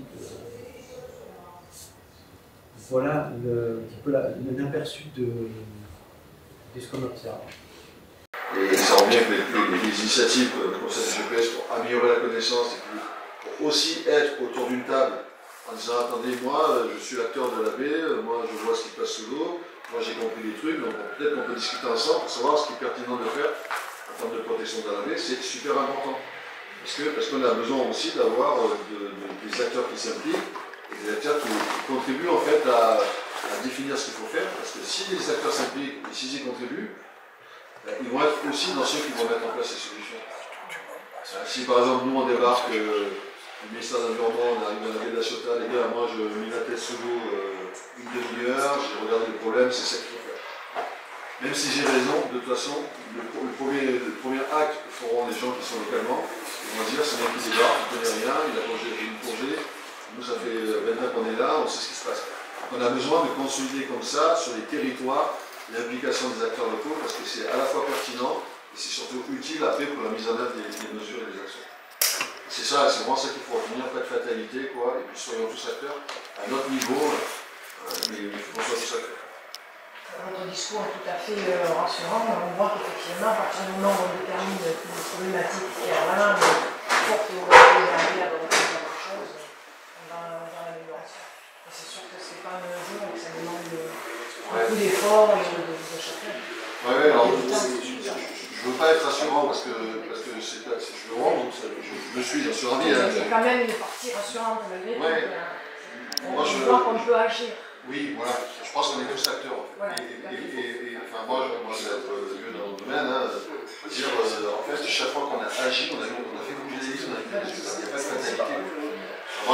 Voilà un petit peu un aperçu de ce qu'on observe. Et ça revient avec les initiatives comme celle du GPS pour améliorer la connaissance et puis pour aussi être autour d'une table en disant attendez, moi je suis l'acteur de la baie, moi je vois ce qui passe sous l'eau, moi j'ai compris des trucs, donc peut-être qu'on peut discuter ensemble pour savoir ce qui est pertinent de faire en termes de protection de la baie, c'est super important. Parce qu'on a besoin aussi d'avoir des acteurs qui s'impliquent et des acteurs qui contribuent en fait à définir ce qu'il faut faire, parce que si les acteurs s'impliquent et s'ils y contribuent, ils vont être aussi dans ceux qui vont mettre en place ces solutions. Si par exemple nous on débarque du ministère de l'Environnement, on arrive dans la baie de la Ciotat, les gars, moi je mets la tête sous l'eau une demi-heure, j'ai regardé le problème, c'est ça qu'il faut faire. Même si j'ai raison, de toute façon, le premier acte que feront les gens qui sont localement, ils vont dire c'est moi qui débarque, il ne connaît rien, il a une plongée, nous ça fait 20 ans qu'on est là, on sait ce qui se passe. Donc on a besoin de consolider comme ça sur les territoires l'implication des acteurs locaux parce que c'est à la fois pertinent et c'est surtout utile après pour la mise en œuvre des mesures et des actions. C'est ça, c'est vraiment ça qu'il faut retenir, pas de fatalité, quoi, et puis soyons tous acteurs à notre niveau, mais il faut qu'on soit tous acteurs. Votre discours est tout à fait rassurant. On voit qu'effectivement, à partir du moment où on détermine les problématiques qui sont vraiment fortes et où on peut y arriver à donner quelque chose dans l'amélioration. Et c'est sûr que ce n'est pas un jour et que ça demande beaucoup d'efforts et de chacun. Oui, alors je ne veux pas être rassurant parce que je le rends, donc je suis rassurant. Il y a quand même une partie rassurante malgré tout. Moi, je vois qu'on peut agir. Oui, voilà, je pense qu'on est tous acteurs. Voilà. Enfin, moi, je vais être vieux dans le domaine, dire, en fait, chaque fois qu'on a agi, on a fait bouger les lignes, on a fait des choses, il n'y a pas de fatalité. Moi,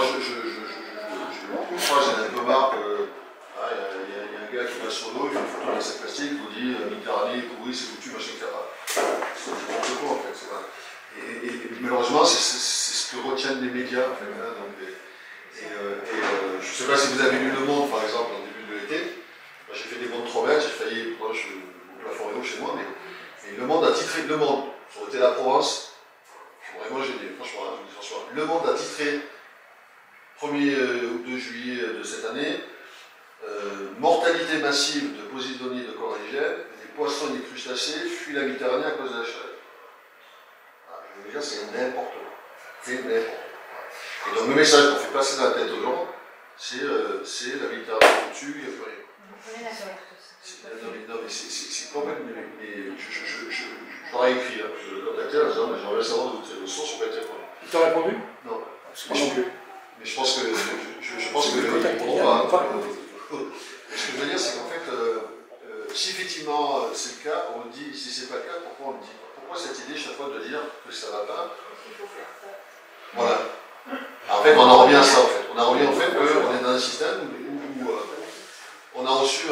j'ai un peu marre que il y a un gars qui va sur l'eau, il fait une photo d'un sac plastique, il vous dit Méditerranée, pourri, c'est foutu, machin, etc. C'est n'importe quoi, en fait. Et malheureusement, c'est ce que retiennent les médias, en fait. Je ne sais pas si vous avez lu Le Monde, par exemple, en début de l'été. J'ai fait des bonds de 3 mètres, j'ai failli, moi, mon plafond est haut chez moi, mais Le Monde a titré Le Monde. Sur le la Provence, moi j'ai dit, franchement, je vous dis franchement, Le Monde a titré 1er ou 2 juillet de cette année, mortalité massive de posidonies de coralligènes, des poissons et des crustacés fuient la Méditerranée à cause de la chaleur. Je veux dire, c'est n'importe quoi. C'est n'importe quoi. Et donc le message qu'on fait passer dans la tête aux gens, c'est la Méditerranée au-dessus, il n'y a plus rien. Non mais c'est complètement... Je leur ai écrit, je leur ai contacté en disant, j'aimerais savoir de votre source sur quel téléphone. Il t'a répondu? Non. Non plus. Mais je pense que ils répondront pas. Ce que je veux dire, c'est qu'en fait, si effectivement c'est le cas, on le dit. Si c'est pas le cas, pourquoi on le dit? Pourquoi cette idée chaque fois de dire que ça va pas? Voilà. En fait, on en revient à ça. En fait, on en revient au fait qu'on est dans un système où on a reçu,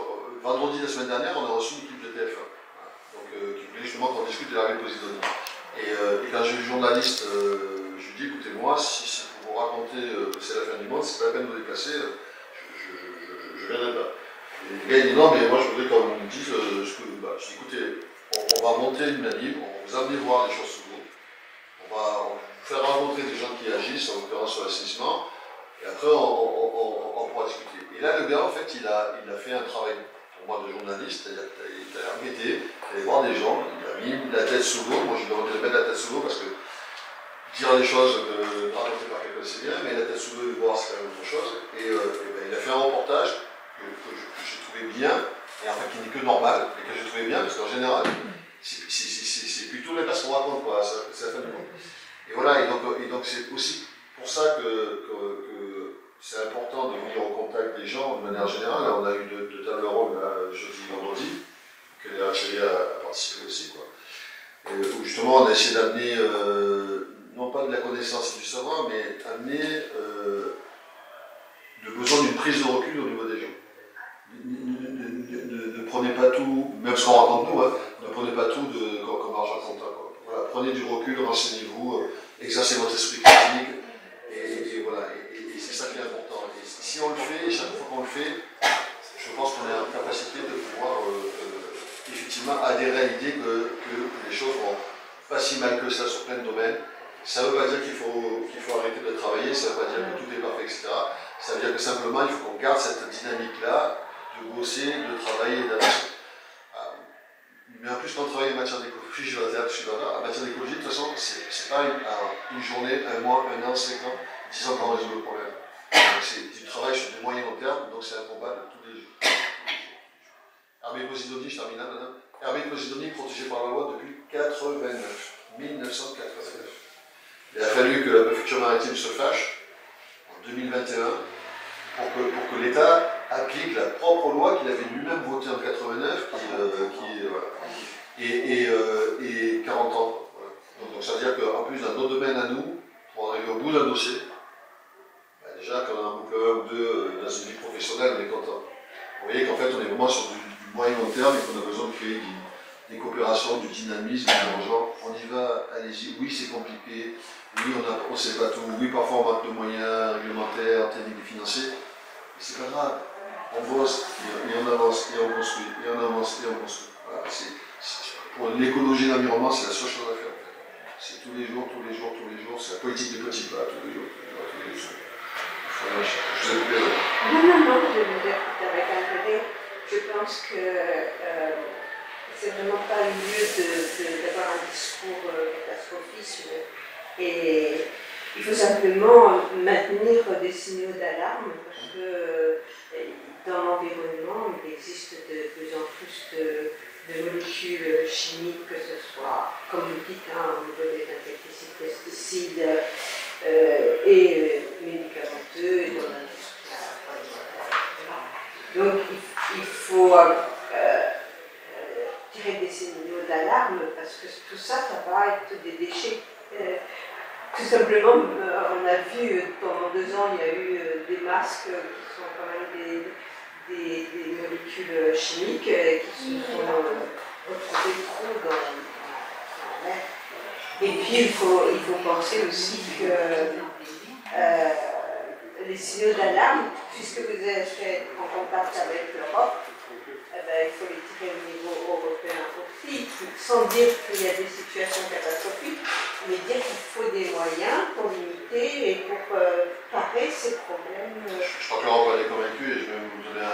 vendredi la semaine dernière, on a reçu une équipe de TF1, donc qui voulait justement qu'on discute de l'arrivée de Posidonie. Et quand j'ai vu le journaliste, je lui dis écoutez, moi, si c'est pour vous raconter que c'est la fin du monde, c'est pas la peine de vous déplacer, je viendrai pas. Et le gars il dit non, mais moi je voudrais qu'on me dise je dis écoutez, on va monter une manip, on va vous amener voir les choses sous l'eau, on va vous faire rencontrer des gens qui agissent, en l'occurrence sur l'assainissement, et après on pourra discuter. Et là le gars en fait il a fait un travail pour moi de journaliste, c'est-à-dire qu'il a embêté, il allait voir des gens, il a mis la tête sous l'eau, moi je lui ai demandé de mettre la tête sous l'eau parce que dire les choses racontées par quelqu'un c'est bien, mais la tête sous l'eau et voir c'est quand même autre chose. Et ben, il a fait un reportage que j'ai trouvé bien, et en fait qui n'est que normal, et que j'ai trouvé bien, parce qu'en général, c'est plutôt les personnes qu'on raconte, quoi, c'est la fin du monde. Et voilà, et donc c'est aussi pour ça que c'est important de venir au contact des gens de manière générale. Là, on a eu deux tables rondes, jeudi, vendredi, que les ateliers a participé aussi, quoi. Et où justement on a essayé d'amener, non pas de la connaissance et du savoir, mais amener le besoin d'une prise de recul au niveau des gens. Ne prenez pas tout, même ce qu'on raconte nous, hein, ne prenez pas tout comme argent comptant. Voilà, prenez du recul, renseignez-vous, exercez votre esprit critique, et voilà, et c'est ça qui est important. Et si on le fait, chaque fois qu'on le fait, je pense qu'on est en capacité de pouvoir effectivement adhérer à l'idée que les choses vont pas si mal que ça sur plein de domaines. Ça ne veut pas dire qu'il faut arrêter de travailler, ça ne veut pas dire que tout est parfait, etc. Ça veut dire que simplement il faut qu'on garde cette dynamique-là de bosser, de travailler et d'avancer. Mais en plus, quand on travaille en matière d'écologie, je vais dire que je suis là, en matière d'écologie, de toute façon, c'est pas une journée, un mois, un an, 5 ans, 10 ans qu'on résout le problème. C'est du travail sur du moyen long terme, donc c'est un combat de tous les jours. Hervé Posidoni, je termine là, madame. Hervé Posidoni est protégé par la loi depuis 1989. Il a fallu que la préfecture maritime se fâche en 2021 pour que l'État applique la propre loi qu'il avait lui-même votée en 89, et 40 ans. Voilà. Donc ça veut dire qu'en plus dans nos domaines à nous, pour arriver au bout d'un dossier, déjà quand on a un boucle 1 ou 2 dans une vie professionnelle, on est content. Vous voyez qu'en fait on est vraiment sur du moyen long terme et qu'on a besoin de créer des coopérations, du dynamisme, genre on y va, allez-y, oui c'est compliqué, oui on ne sait pas tout, oui parfois on manque de moyens réglementaires, techniques et financiers, mais c'est pas grave, on bosse et on avance et on construit, et on avance et on construit. Voilà, pour l'écologie et l'environnement c'est la seule chose à faire. C'est tous les jours, c'est la politique des petits pas, tous les jours. Voilà, je vous ai coupé là. Non, je vais vous dire tout avec intérêt. Je pense que c'est vraiment pas le lieu d'avoir un discours catastrophiste. Et il faut simplement maintenir des signaux d'alarme parce que dans l'environnement, il existe de plus en plus de molécules chimiques, que ce soit, comme vous dites, au niveau des insecticides, pesticides et médicamenteux et dans l'industrie agroalimentaire. Donc il faut tirer des signaux d'alarme parce que tout ça, ça va être des déchets. Tout simplement, on a vu pendant 2 ans, il y a eu des masques qui sont quand même des molécules chimiques qui se sont retrouvées trop dans l'air. Et puis il faut penser aussi que les signaux d'alarme, puisque vous êtes en contact avec l'Europe, il faut les tirer au niveau européen aussi, sans dire qu'il y a des situations catastrophiques, mais dire qu'il faut des moyens pour limiter et pour parer ces problèmes. Je crois que l'Europe est convaincue et je vais vous donner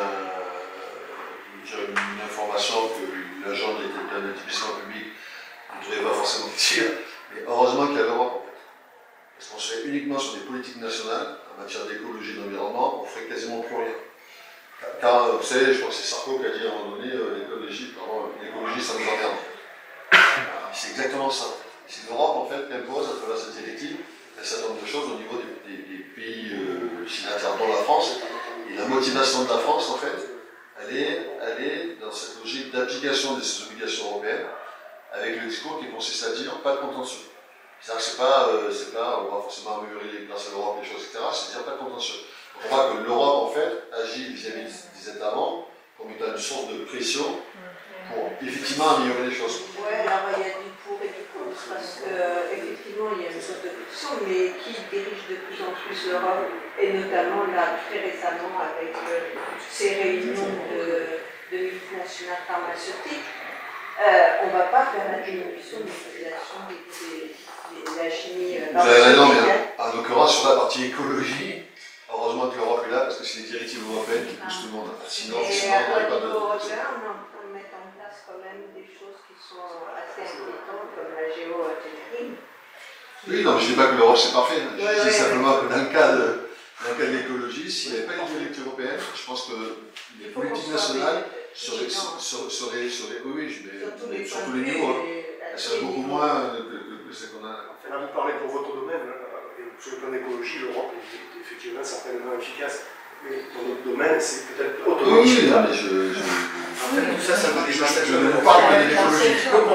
une information que l'agent d'un établissement public ne devrait pas forcément dire, mais heureusement qu'il y a l'Europe en fait. Parce qu'on serait uniquement sur des politiques nationales, en matière d'écologie et d'environnement, on ne ferait quasiment plus rien. Car, vous savez, je crois que c'est Sarko qui a dit à un moment donné, l'écologie, ça nous emmerde. C'est exactement ça. C'est l'Europe, en fait, qui impose, à travers cette directive, un certain nombre de choses au niveau des pays signataires, dont la France. Et la motivation de la France, en fait, elle est dans cette logique d'application de ces obligations européennes, avec le discours qui consiste à dire pas de contentieux. C'est-à-dire que c'est pas on va forcément améliorer grâce à l'Europe, les choses, etc. C'est dire pas de contentieux. Donc on voit que l'Europe, en fait, agit vis-à-vis des États membres comme étant une source de pression pour effectivement améliorer les choses. Ouais, alors il y a du pour et du contre. parce qu'effectivement, il y a une sorte de pression, mais qui dirige de plus en plus l'Europe, et notamment là, très récemment, avec ces réunions de multinationales pharmaceutiques, on ne va pas faire la diminution de l'utilisation de la chimie. Vous avez raison, mais en l'occurrence, sur la partie écologie, heureusement que l'Europe est là, parce que c'est les directives européennes qui poussent tout le monde. Sinon, et on au n'aurait pas niveau de... européen, on est en train de mettre en place quand même des choses qui sont assez inquiétantes, comme la géothéorie. Oui, non, mais je ne dis pas que l'Europe c'est parfait. Je dis simplement que dans le cas de l'écologie, s'il n'y avait pas les directives européennes, je pense que les politiques nationales seraient oui, mais sur tous les niveaux, elles seraient beaucoup moins que ce qu'on a. Enfin, là, vous parlez pour votre domaine, sur le plan d'écologie, l'Europe est effectivement certainement efficace. Mais dans notre domaine, c'est peut-être autonome. Oui, non, mais tout ça, ça me dépasse. Je ne parle pas de l'écologie.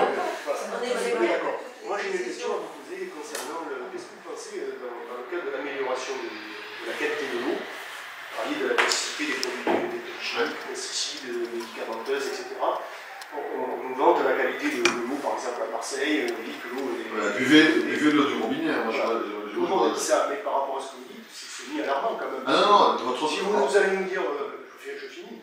Moi, j'ai une question à vous poser concernant qu'est-ce que vous pensez dans le cadre de l'amélioration de la qualité de l'eau. Vous parliez de la toxicité des produits chimiques, pesticides, médicamenteuses, etc. On nous vante la qualité de l'eau, par exemple à Marseille, on dit que l'eau est... Buvez de l'eau du robinet. Tout le monde dit ça, mais par rapport à ce que vous dites, c'est semi-alarmant quand même. Ah non, votre si vous allez nous dire, je finis,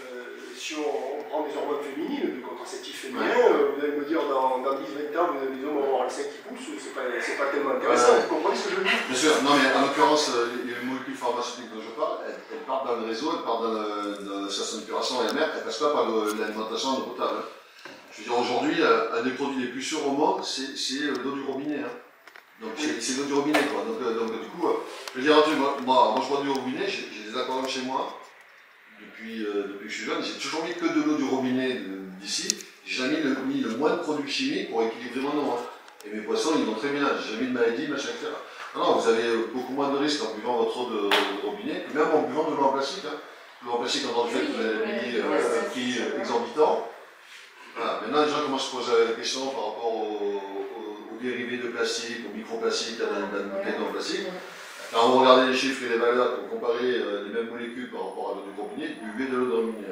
si on prend des hormones féminines, des contraceptifs féminins, vous allez me dire dans 10-20 ans, les hommes vont avoir les seins qui poussent, c'est pas tellement intéressant. Vous comprenez ce que je veux dire? Bien sûr, non mais en l'occurrence, les molécules pharmaceutiques dont je parle, elles partent dans le réseau, elles partent dans la station d'épuration et la mer, elles ne passent pas par l'alimentation en eau potable. Je veux dire, aujourd'hui, un des produits les plus sûrs au monde, c'est l'eau du robinet. Donc c'est l'eau du robinet, quoi. Donc du coup, je veux dire un truc, moi je bois du robinet, j'ai des aquariums chez moi, depuis que je suis jeune, j'ai toujours mis que de l'eau du robinet d'ici, j'ai jamais mis le moins de produits chimiques pour équilibrer mon eau. Et mes poissons, ils vont très bien, j'ai jamais eu de maladie, machin, etc. Non, vous avez beaucoup moins de risques en buvant votre eau de robinet, et même en buvant de l'eau en plastique. L'eau en plastique, en tant que fait, vous allez payer un prix exorbitant. Voilà. Maintenant, les gens commencent à se poser la question par rapport aux dérivés de plastique, aux microplastiques, à la bouteille en plastique. Quand vous regardez les chiffres et les valeurs, pour comparer les mêmes molécules par rapport à l'eau du robinet, buvez de l'eau de robinet.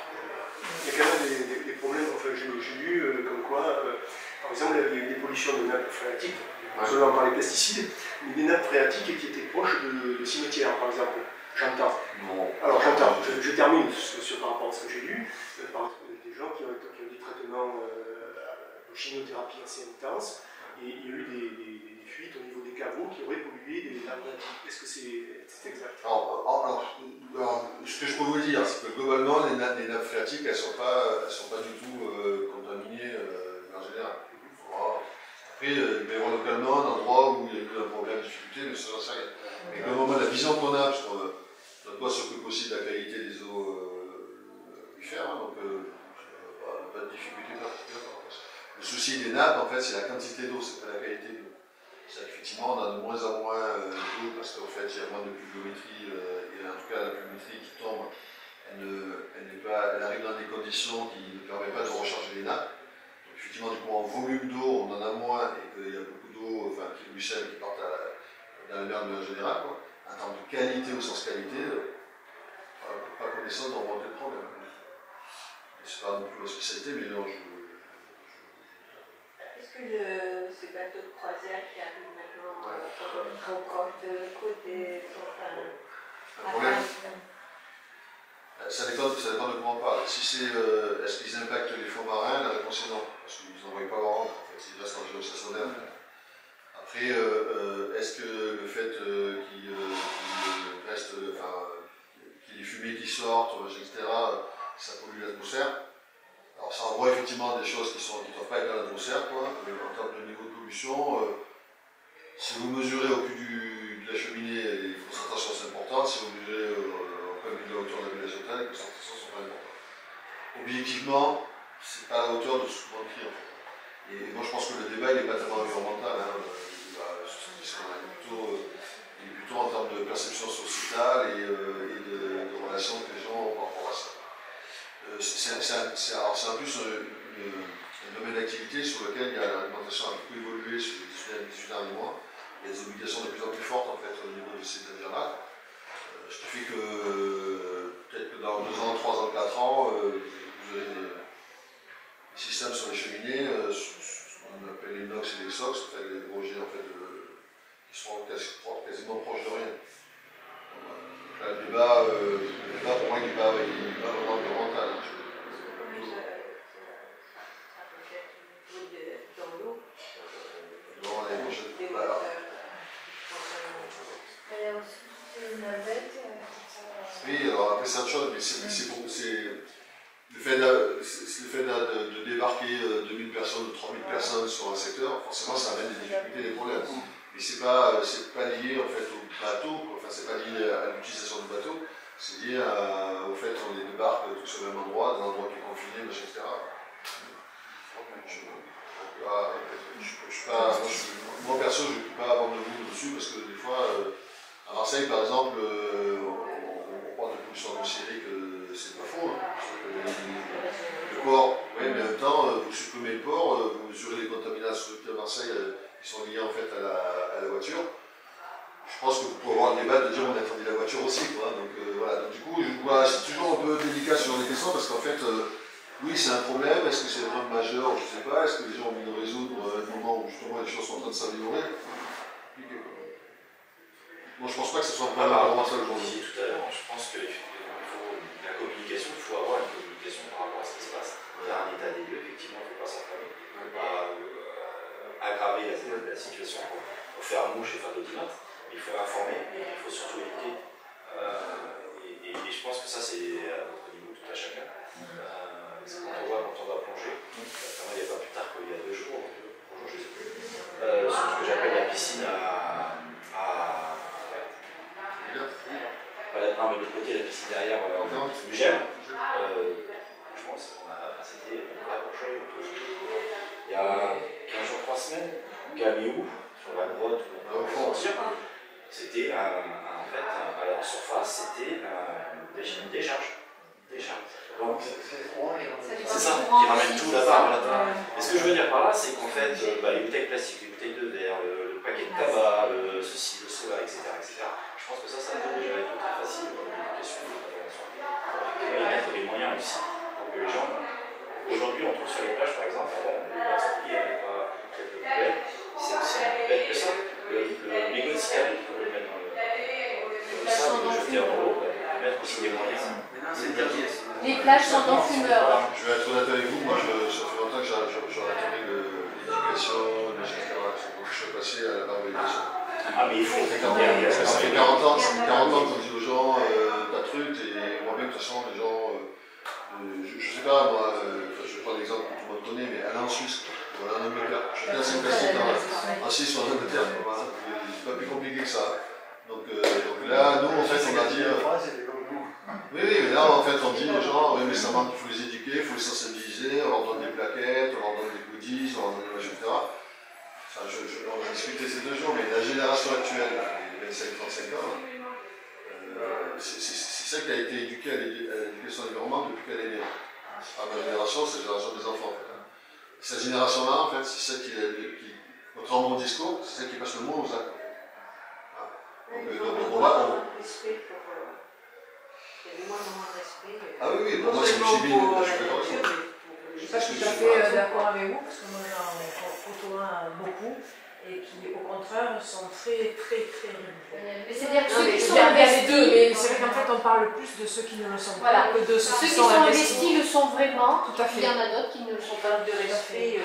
Il y a quand même des problèmes, enfin j'ai lu comme quoi, par exemple, les pollutions de nappes phréatiques, non seulement par les pesticides, mais des nappes phréatiques qui étaient proches de cimetières, par exemple. J'entends. Alors j'entends, je termine par rapport à ce que j'ai lu, par des gens qui ont des traitements de chimiothérapie assez intenses, et il y a eu des fuites au niveau des caveaux qui auraient pollué des nappes phréatiques. Est-ce que c'est exact? Alors, ce que je peux vous dire, c'est que globalement, les nappes phréatiques, elles ne sont pas du tout contaminées en général. Après, il va y avoir localement un endroit où il y a eu un problème de difficulté, mais ça n'en sait rien. Mais globalement, la vision qu'on a, parce qu'on doit s'occuper aussi de la qualité des eaux aquifères, donc pas de difficulté particulière. Le souci des nappes, en fait, c'est la quantité d'eau, c'est pas la qualité de l'eau. Effectivement, on a de moins en moins d'eau parce qu'en fait, il y a moins de pluviométrie, et en tout cas, la pluviométrie qui tombe, elle arrive dans des conditions qui ne permettent pas de recharger les nappes. Donc, effectivement, du coup, en volume d'eau, on en a moins et qu'il y a beaucoup d'eau qui ruisselle, qui partent dans la mer de manière générale. Quoi. En termes de qualité au sens qualité, pas connaissance d'en remonter de problème. C'est pas non plus ma spécialité, mais non, Est-ce que ces bateaux de croisière qui arrivent maintenant au corps de côté sont un problème? Ça dépend de comment on parle. Si c'est est-ce qu'ils impactent les fonds marins, la réponse est non, parce qu'ils n'envoient pas leur encre, en fait, ils restent en géostationnaire. Après, est-ce que le fait qu'il reste, qu'il y ait des fumées qui sortent, etc., ça pollue l'atmosphère? Alors ça envoie effectivement des choses qui ne doivent pas être dans l'atmosphère, quoi, mais en termes de niveau de pollution, si vous mesurez au cul de la cheminée, les concentrations sont importantes, si vous mesurez au point de vue de la hauteur de la village hôtel, les concentrations sont pas importantes. Objectivement, c'est pas à la hauteur de ce qu'on écrit en fait. Et moi je pense que le débat n'est pas tellement environnemental, hein, il est plutôt en termes de perception sociétale et de relations que les gens ont par rapport à ça. C'est en plus un domaine d'activité sur lequel l'alimentation a beaucoup évolué sur les 18 derniers mois. Il y a des obligations de plus en plus fortes en fait, au niveau de ces navires-là. Ce qui fait que peut-être que dans 2 ans, 3 ans, 4 ans, vous aurez des systèmes sur les cheminées, ce qu'on appelle l'inox et l'exox, le débat pour moi, il n'est pas vraiment environnemental. Oui, alors après c'est autre chose, mais c'est le fait de débarquer 2000 personnes ou 3000 personnes sur un secteur, forcément ça amène des difficultés, des problèmes. Mais c'est pas lié en fait au bateau, enfin c'est pas lié à l'utilisation du bateau, c'est lié au fait qu'on les débarque tous au même endroit, dans un endroit qui est confiné, etc. Moi perso, je ne peux pas avoir de goût dessus parce que des fois, à Marseille par exemple, on parle de pollution atmosphérique, c'est pas faux. Le port, oui, mais en même temps, vous supprimez le port, vous mesurez les contaminations à Marseille qui sont liées en fait à la voiture. Je pense que vous pouvez avoir un débat de dire on interdit la voiture aussi, quoi. Donc voilà. Donc, du coup, c'est toujours un peu délicat sur les questions parce qu'en fait. Oui, c'est un problème. Est-ce que c'est un problème majeur? Je ne sais pas. Est-ce que les gens ont envie de le résoudre à un moment où justement les choses sont en train de s'améliorer? Moi, je ne pense pas que ce soit un problème environnemental aujourd'hui. Tout à l'heure, je pense que la communication, il faut avoir une communication par rapport à ce qui se passe. Il y a un état des lieux, effectivement, il ne faut pas s'enflammer. Il ne faut pas aggraver la situation pour faire mouche et faire l'audimat. Mais il faut informer et il faut surtout éduquer. Et je pense que ça, c'est à notre niveau, tout à chacun. Quand on va plonger, il n'y a pas plus tard qu'il y a 2 jours, bonjour, je ne sais plus, sur ce que j'appelle la piscine non, mais de l'autre côté, la piscine derrière du gel, je pense c'était la prochaine. Il y a 15 jours, 3 semaines, Gaméou, sur la grotte, c'était en fait, à la surface, c'était une décharge. Donc, c'est ça qui ramène tout là-bas. Et ce que je veux dire par là, c'est qu'en fait, les bouteilles plastiques, les bouteilles de verre, le paquet de tabac, ceci, cela, etc., je pense que ça peut déjà être très facile pour l'éducation de l'information. Et mettre les moyens aussi pour que les gens. Aujourd'hui, on trouve sur les plages, par exemple, avant, on n'avait pas de sanglier, on n'avait pas quelques poubelles. C'est aussi bête que ça. Le mégot de cigale, il faut le mettre dans le sable, le jeter en eau, mettre aussi des moyens. Les plages sont en fumeur. Je vais être honnête avec vous, moi ça fait longtemps que j'ai attendu l'éducation, etc. Donc je suis passé à la barbellisation. Ah mais il faut. Ça fait 40 ans qu'on dit aux gens ta truc, et moi même de toute façon les gens, je sais pas moi, je vais prendre l'exemple que tout le monde connaît, mais aller en Suisse, ou aller en Angleterre, je viens assez plastique en Suisse ou en Angleterre, c'est pas plus compliqué que ça. Donc là, nous en fait on a dit. Oui, mais là en fait on dit aux gens, oui mais ça manque, il faut les éduquer, il faut les sensibiliser, on leur donne des plaquettes, on leur donne des goodies, on leur donne des etc. Enfin, on a discuté ces 2 jours, mais la génération actuelle, les 25-35 ans, c'est celle qui a été éduquée à l'éducation environnementale depuis qu'elle est née. C'est pas ma génération, c'est la génération des enfants. En fait. Cette génération-là, en fait, c'est celle qui contrairement à mon discours, c'est celle qui passe le mot aux actes. Donc on va. Ah oui, pour moi c'est civil. Je ne suis pas tout à fait d'accord avec vous, parce que moi j'en côtoie beaucoup, et qui au contraire sont très rigoureux. Mais c'est-à-dire que ceux qui sont investis. Il y a les deux, mais c'est vrai qu'en fait on parle plus de ceux qui ne le sont pas que de ceux qui sont investis le sont vraiment. Tout à fait. Il y en a d'autres qui ne le sont pas. De respect,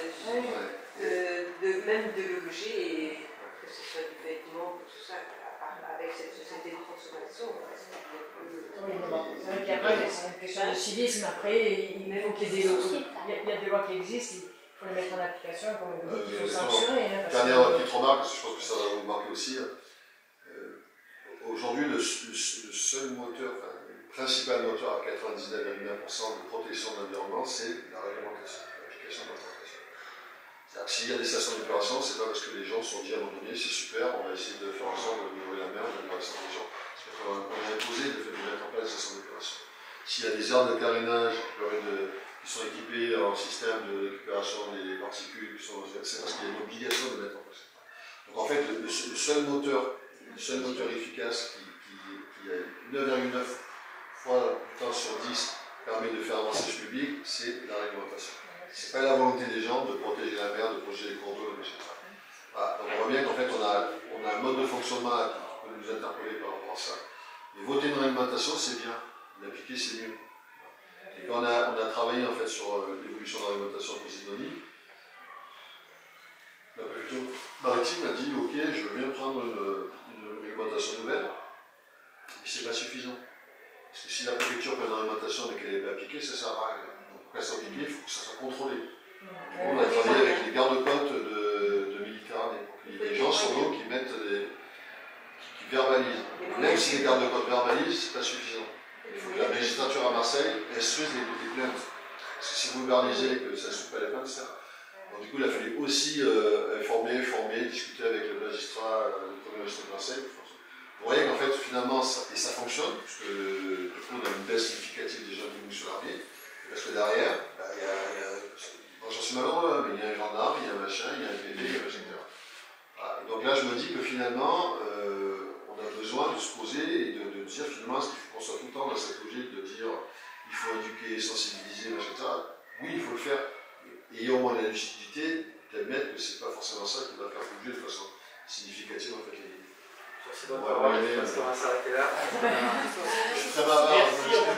même de l'objet, et que ce soit du vêtement, tout ça, avec cette société de consommation. C'est vrai qu'après, c'est une question de civisme. Après, il faut qu'il y ait des lois. Il y a des lois qui existent, il faut les mettre en application, comme vous dites, il faut sanctionner. Dernière petite remarque, parce que je pense que ça va vous marquer aussi. Aujourd'hui, le seul moteur, le principal moteur à 99,1% de protection de l'environnement, c'est la réglementation, l'application de la réglementation. C'est-à-dire que s'il y a des stations d'épuration, c'est pas parce que les gens se sont dit à un moment donné, c'est super, on va essayer de faire en sorte d'améliorer la mer, d'améliorer la santé des gens. C'est parce qu'on a imposé de mettre en place des stations d'épuration. S'il y a des aires de carénage qui sont équipées en système de récupération des particules, c'est parce qu'il y a une obligation de mettre en place. Donc en fait, le seul moteur efficace qui a 9,9 fois du temps sur 10 permet de faire avancer le public, c'est la réglementation. C'est pas la volonté des gens de protéger la mer, de protéger les cours d'eau, etc. Voilà. Donc on voit bien qu'en fait on a un mode de fonctionnement qui peut nous interpeller par rapport à ça. Et voter une réglementation, c'est bien. L'appliquer, c'est mieux. Et quand on a travaillé en fait sur l'évolution de la réglementation en Posidonie, la préfecture maritime a dit ok, je veux bien prendre une réglementation nouvelle, mais c'est pas suffisant. Parce que si la préfecture prend une réglementation mais qu'elle n'est pas appliquée, ça sert à rien. Donc pour qu'elle soit appliquée, il faut que ça soit contrôlé. Donc, on a travaillé avec les gardes-côtes de Méditerranée pour qu'il y ait des gens sur l'eau qui mettent qui verbalisent. Même si les gardes-côtes verbalisent, c'est pas suffisant. Il faut que la magistrature à Marseille instruise les plaintes. Parce que si vous verbalisez que ça ne suit pas les plaintes, ça. Donc du coup, il a fallu aussi former, discuter avec le magistrat, le premier magistrat de Marseille. Vous voyez qu'en fait, finalement, ça fonctionne, parce que du coup, on a une baisse significative des gens qui mouillent sur l'arbitre, parce que derrière, bon, j'en suis malheureux, mais il y a un gendarme, il y a un machin, il y a un PV, il y a un machin, etc. Voilà. Et donc là, je me dis que finalement, on a besoin de se poser et de dire finalement, est-ce qu'il faut qu'on soit tout le temps dans cette logique de dire il faut éduquer, sensibiliser, machin, etc. Oui, il faut le faire. Et au moins la légitimité d'admettre que c'est pas forcément ça qui va faire bouger de façon significative en fait les lignes. C'est bon, on va s'arrêter là. Je suis très bavard.